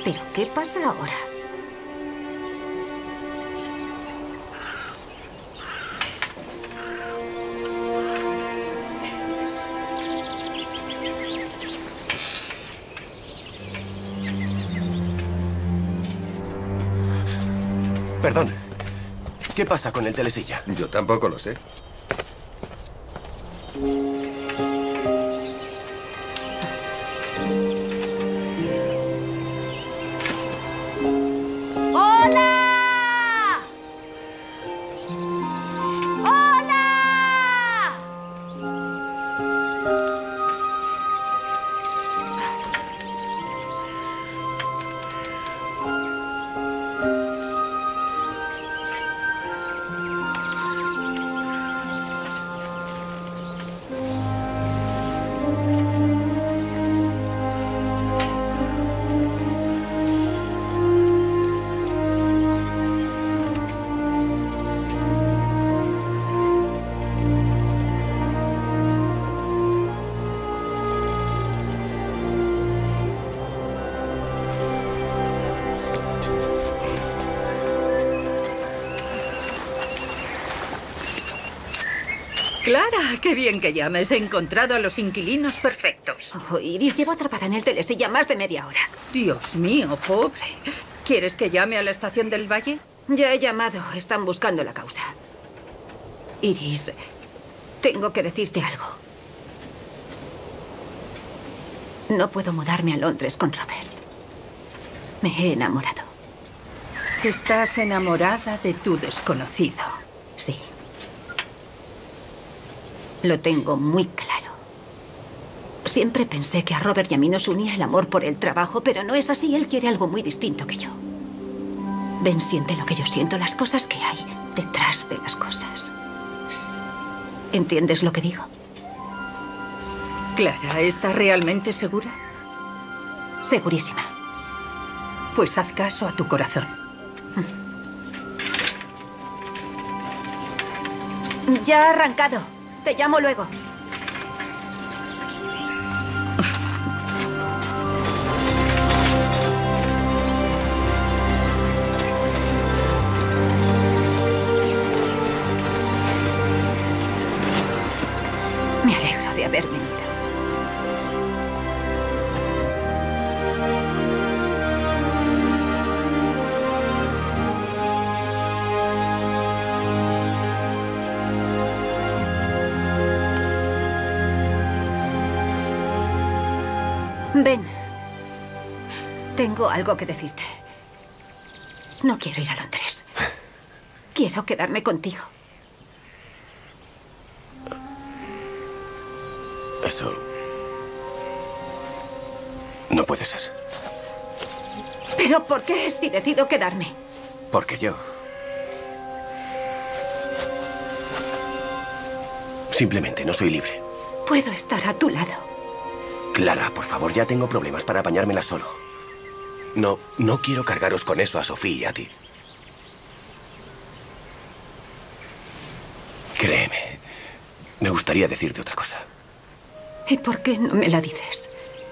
¿Pero qué pasa ahora? Perdón. ¿Qué pasa con el telesilla? Yo tampoco lo sé. ¡Hola! ¡Hola! Clara, qué bien que llames. He encontrado a los inquilinos perfectos. Oh, Iris, llevo atrapada en el telesilla más de media hora. Dios mío, pobre. ¿Quieres que llame a la estación del Valle? Ya he llamado. Están buscando la causa. Iris, tengo que decirte algo. No puedo mudarme a Londres con Robert. Me he enamorado. Estás enamorada de tu desconocido. Sí. Lo tengo muy claro. Siempre pensé que a Robert y a mí nos unía el amor por el trabajo, pero no es así. Él quiere algo muy distinto que yo. Ben siente lo que yo siento, las cosas que hay detrás de las cosas. ¿Entiendes lo que digo? Clara, ¿estás realmente segura? Segurísima. Pues haz caso a tu corazón. Ya ha arrancado. Te llamo luego. Me alegro de haber venido. Ven. Tengo algo que decirte. No quiero ir a Londres. Quiero quedarme contigo. Eso... no puede ser. ¿Pero por qué si decido quedarme? Porque yo... simplemente no soy libre. Puedo estar a tu lado. Clara, por favor, ya tengo problemas para apañármela solo. No, no quiero cargaros con eso a Sofía y a ti. Créeme, me gustaría decirte otra cosa. ¿Y por qué no me la dices?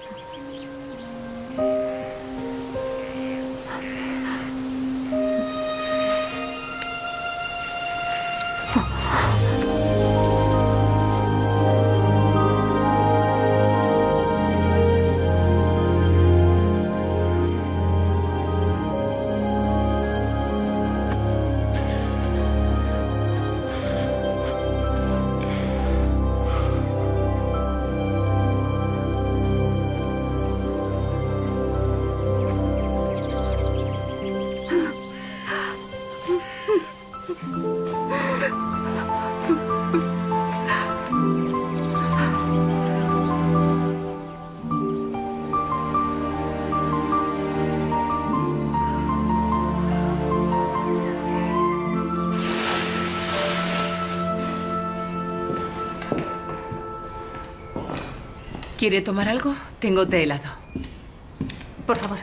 ¿Quiere tomar algo? Tengo té helado. Por favor.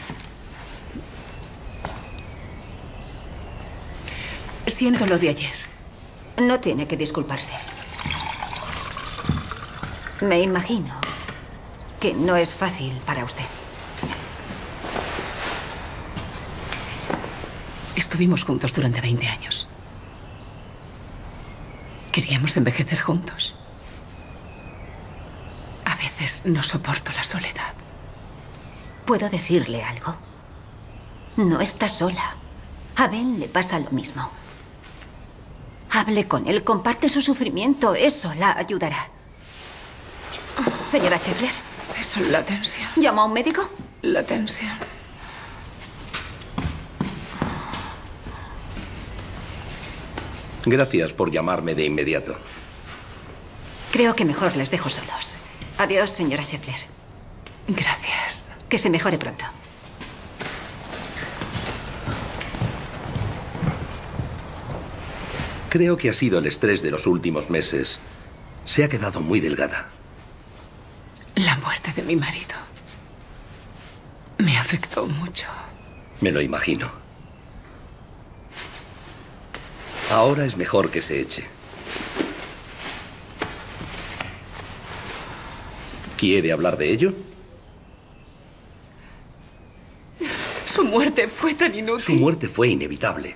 Siento lo de ayer. No tiene que disculparse. Me imagino que no es fácil para usted. Estuvimos juntos durante veinte años. Queríamos envejecer juntos. A veces no soporto la soledad. ¿Puedo decirle algo? No está sola. A Ben le pasa lo mismo. Hable con él, comparte su sufrimiento. Eso la ayudará. Señora Scheffler. Eso, la tensión. ¿Llama a un médico? La tensión. Gracias por llamarme de inmediato. Creo que mejor les dejo solos. Adiós, señora Scheffler. Gracias. Que se mejore pronto. Creo que ha sido el estrés de los últimos meses. Se ha quedado muy delgada. La muerte de mi marido me afectó mucho. Me lo imagino. Ahora es mejor que se eche. ¿Quiere hablar de ello? Su muerte fue tan inútil. Su muerte fue inevitable.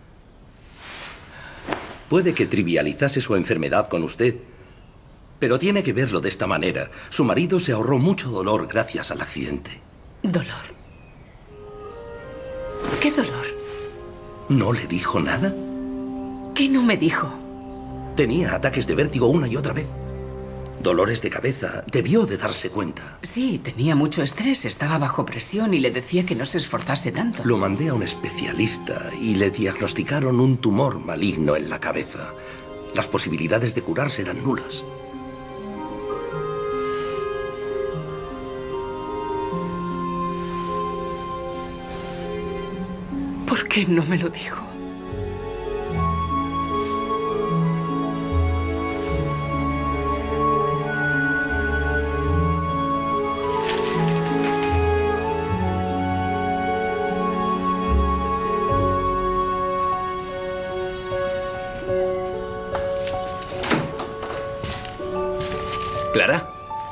Puede que trivializase su enfermedad con usted, pero tiene que verlo de esta manera. Su marido se ahorró mucho dolor gracias al accidente. ¿Dolor? ¿Qué dolor? ¿No le dijo nada? ¿Qué no me dijo? Tenía ataques de vértigo una y otra vez. Dolores de cabeza. Debió de darse cuenta. Sí, tenía mucho estrés, estaba bajo presión y le decía que no se esforzase tanto. Lo mandé a un especialista y le diagnosticaron un tumor maligno en la cabeza. Las posibilidades de curarse eran nulas. ¿Por qué no me lo dijo? ¿Clara?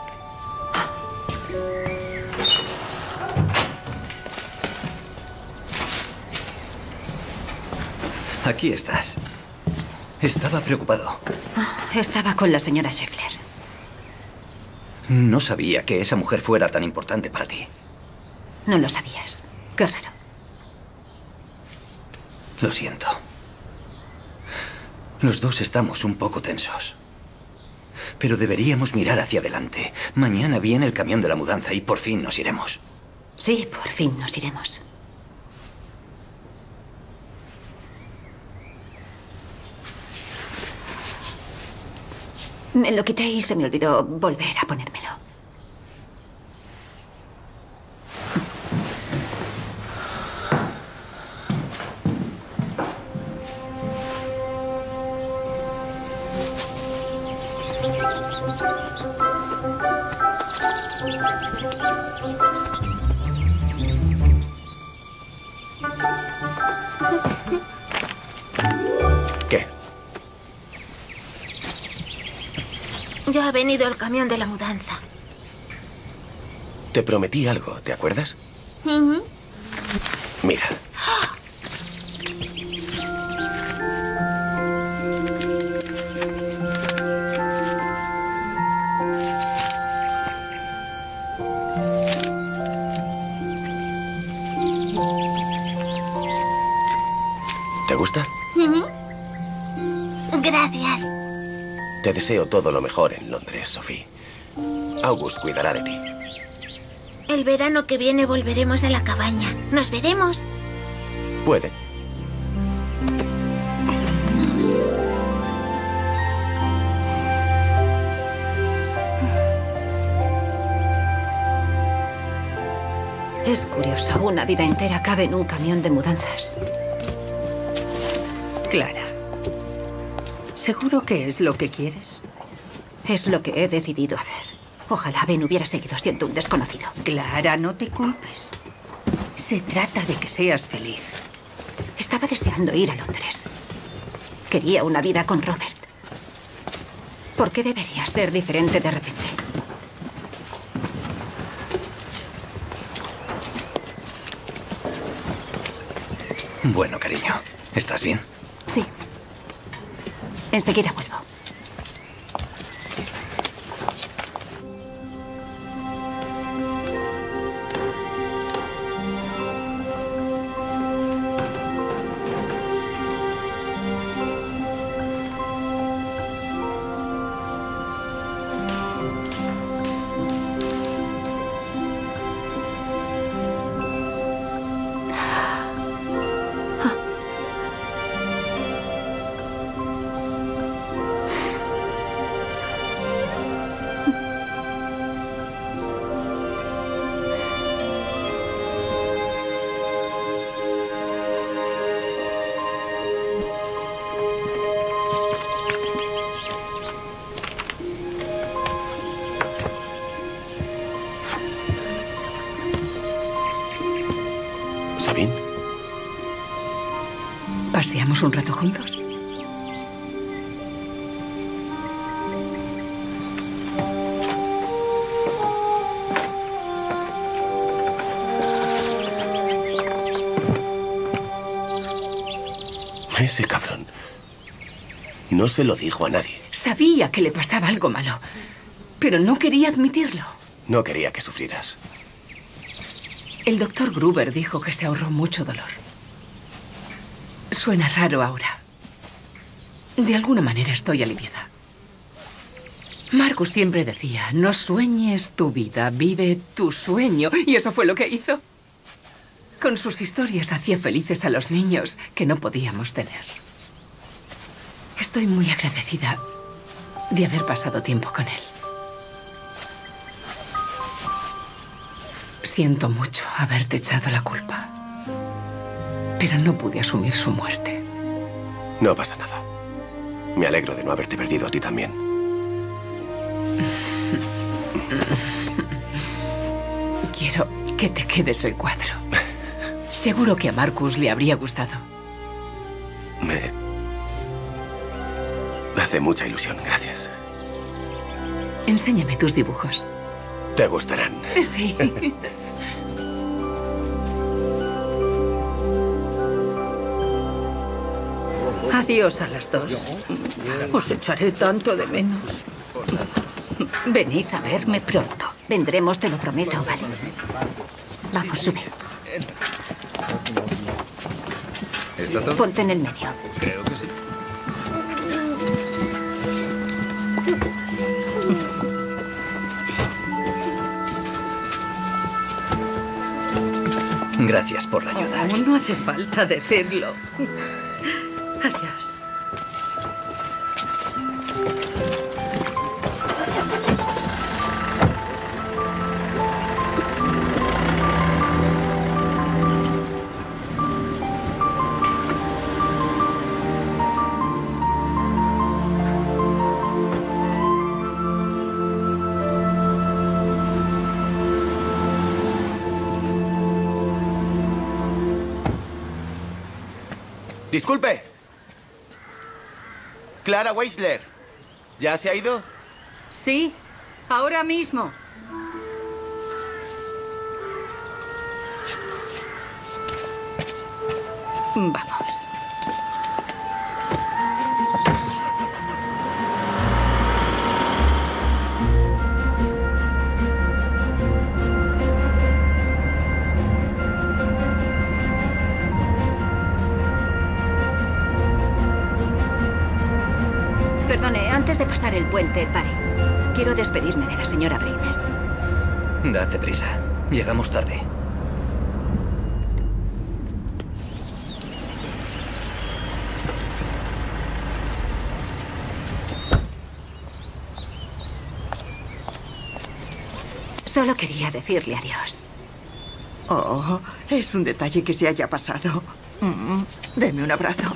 Aquí estás. Estaba preocupado. Estaba con la señora Scheffler. No sabía que esa mujer fuera tan importante para ti. No lo sabías. Qué raro. Lo siento. Los dos estamos un poco tensos. Pero deberíamos mirar hacia adelante. Mañana viene el camión de la mudanza y por fin nos iremos. Sí, por fin nos iremos. Me lo quité y se me olvidó volver a ponérmelo. ¿Qué? Ya ha venido el camión de la mudanza. Te prometí algo, ¿te acuerdas? Ujú. Mira. ¿Te gusta? Ujú. Gracias. Te deseo todo lo mejor en Londres, Sophie. August cuidará de ti. El verano que viene volveremos a la cabaña. ¿Nos veremos? Puede. Es curioso, una vida entera cabe en un camión de mudanzas. Clara, ¿seguro que es lo que quieres? Es lo que he decidido hacer. Ojalá Ben hubiera seguido siendo un desconocido. Clara, no te culpes. Se trata de que seas feliz. Estaba deseando ir a Londres. Quería una vida con Robert. ¿Por qué debería ser diferente de repente? Bueno, cariño, ¿estás bien? Sí. Enseguida vuelvo. ¿Sabine? ¿Paseamos un rato juntos? Ese cabrón no se lo dijo a nadie. Sabía que le pasaba algo malo, pero no quería admitirlo. No quería que sufrieras. El doctor Gruber dijo que se ahorró mucho dolor. Suena raro ahora. De alguna manera estoy aliviada. Marcus siempre decía, no sueñes tu vida, vive tu sueño. Y eso fue lo que hizo. Con sus historias hacía felices a los niños que no podíamos tener. Estoy muy agradecida de haber pasado tiempo con él. Siento mucho haberte echado la culpa, pero no pude asumir su muerte. No pasa nada. Me alegro de no haberte perdido a ti también. Quiero que te quedes el cuadro. Seguro que a Marcus le habría gustado. Me hace mucha ilusión, gracias. Enséñame tus dibujos. Te gustarán. Sí. Adiós a las dos. Os echaré tanto de menos. Venid a verme pronto. Vendremos, te lo prometo, ¿vale? Vamos, sube. ¿Está todo? Ponte en el medio. Creo que sí. Gracias por la ayuda. Oh, no hace falta decirlo. Adiós. Disculpe. Clara Weisler. ¿Ya se ha ido? Sí, ahora mismo. Vamos. Perdone, antes de pasar el puente, pare. Quiero despedirme de la señora Breiner. Date prisa. Llegamos tarde. Solo quería decirle adiós. Oh, es un detalle que se haya pasado. Mm, deme un abrazo.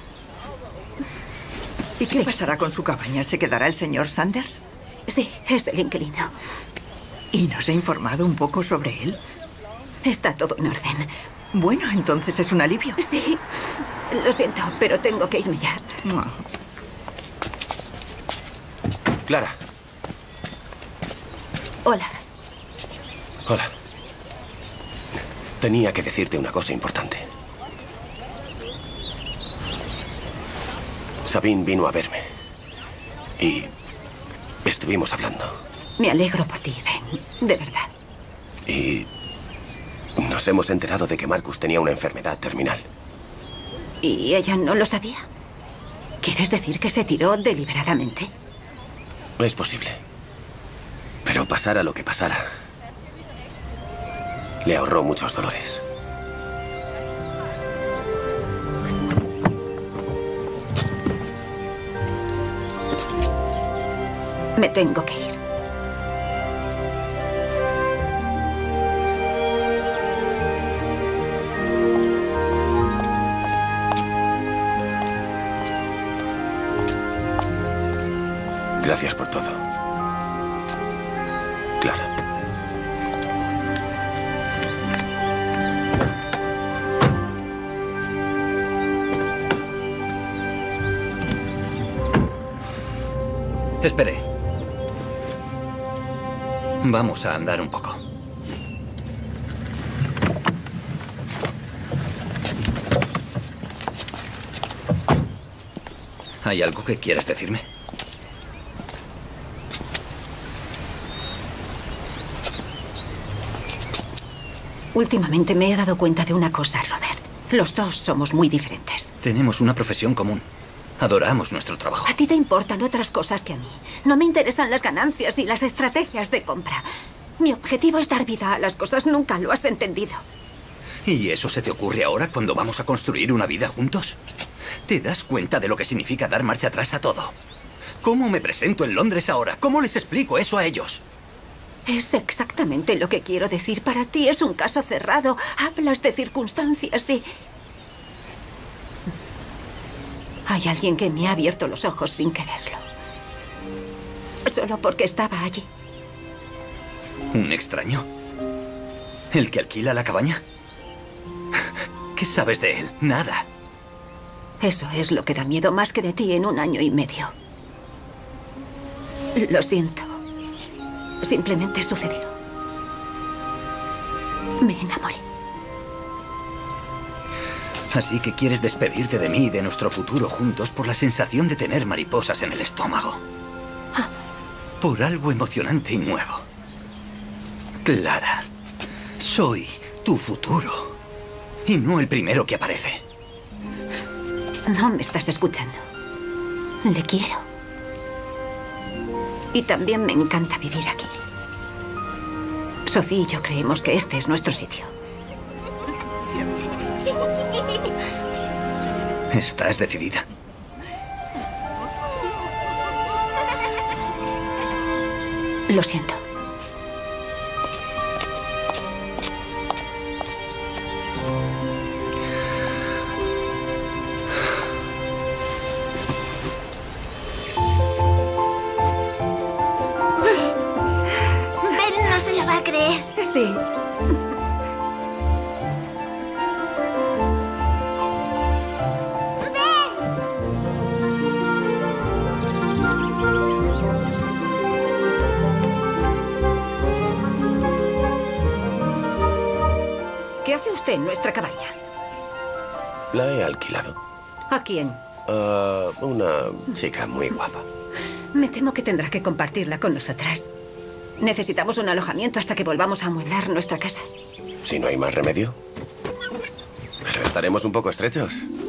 ¿Y qué Sí. pasará con su cabaña? ¿Se quedará el señor Sanders? Sí, es el inquilino. ¿Y nos ha informado un poco sobre él? Está todo en orden. Bueno, entonces es un alivio. Sí, lo siento, pero tengo que irme ya. Oh. Clara. Hola. Hola. Tenía que decirte una cosa importante. Sabine vino a verme. Y estuvimos hablando. Me alegro por ti, Ben. De verdad. Y nos hemos enterado de que Marcus tenía una enfermedad terminal. ¿Y ella no lo sabía? ¿Quieres decir que se tiró deliberadamente? Es posible. Pero pasara lo que pasara, le ahorró muchos dolores. Me tengo que ir. Gracias por todo. Clara. Te esperé. Vamos a andar un poco. ¿Hay algo que quieras decirme? Últimamente me he dado cuenta de una cosa, Robert. Los dos somos muy diferentes. Tenemos una profesión común. Adoramos nuestro trabajo. A ti te importan otras cosas que a mí. No me interesan las ganancias y las estrategias de compra. Mi objetivo es dar vida a las cosas. Nunca lo has entendido. ¿Y eso se te ocurre ahora cuando vamos a construir una vida juntos? ¿Te das cuenta de lo que significa dar marcha atrás a todo? ¿Cómo me presento en Londres ahora? ¿Cómo les explico eso a ellos? Es exactamente lo que quiero decir. Para ti es un caso cerrado. Hablas de circunstancias y... Hay alguien que me ha abierto los ojos sin quererlo. Solo porque estaba allí. ¿Un extraño? ¿El que alquila la cabaña? ¿Qué sabes de él? Nada. Eso es lo que da miedo más que de ti en un año y medio. Lo siento. Simplemente sucedió. Me enamoré. Así que quieres despedirte de mí y de nuestro futuro juntos por la sensación de tener mariposas en el estómago. Ah. Por algo emocionante y nuevo. Clara, soy tu futuro. Y no el primero que aparece. No me estás escuchando. Le quiero. Y también me encanta vivir aquí. Sophie y yo creemos que este es nuestro sitio. ¿Estás decidida? Lo siento. Ben no se lo va a creer. Sí. ¿Qué hace usted en nuestra cabaña? La he alquilado. ¿A quién? A una chica muy guapa. Me temo que tendrá que compartirla con nosotras. Necesitamos un alojamiento hasta que volvamos a amueblar nuestra casa. Si no hay más remedio. Pero estaremos un poco estrechos.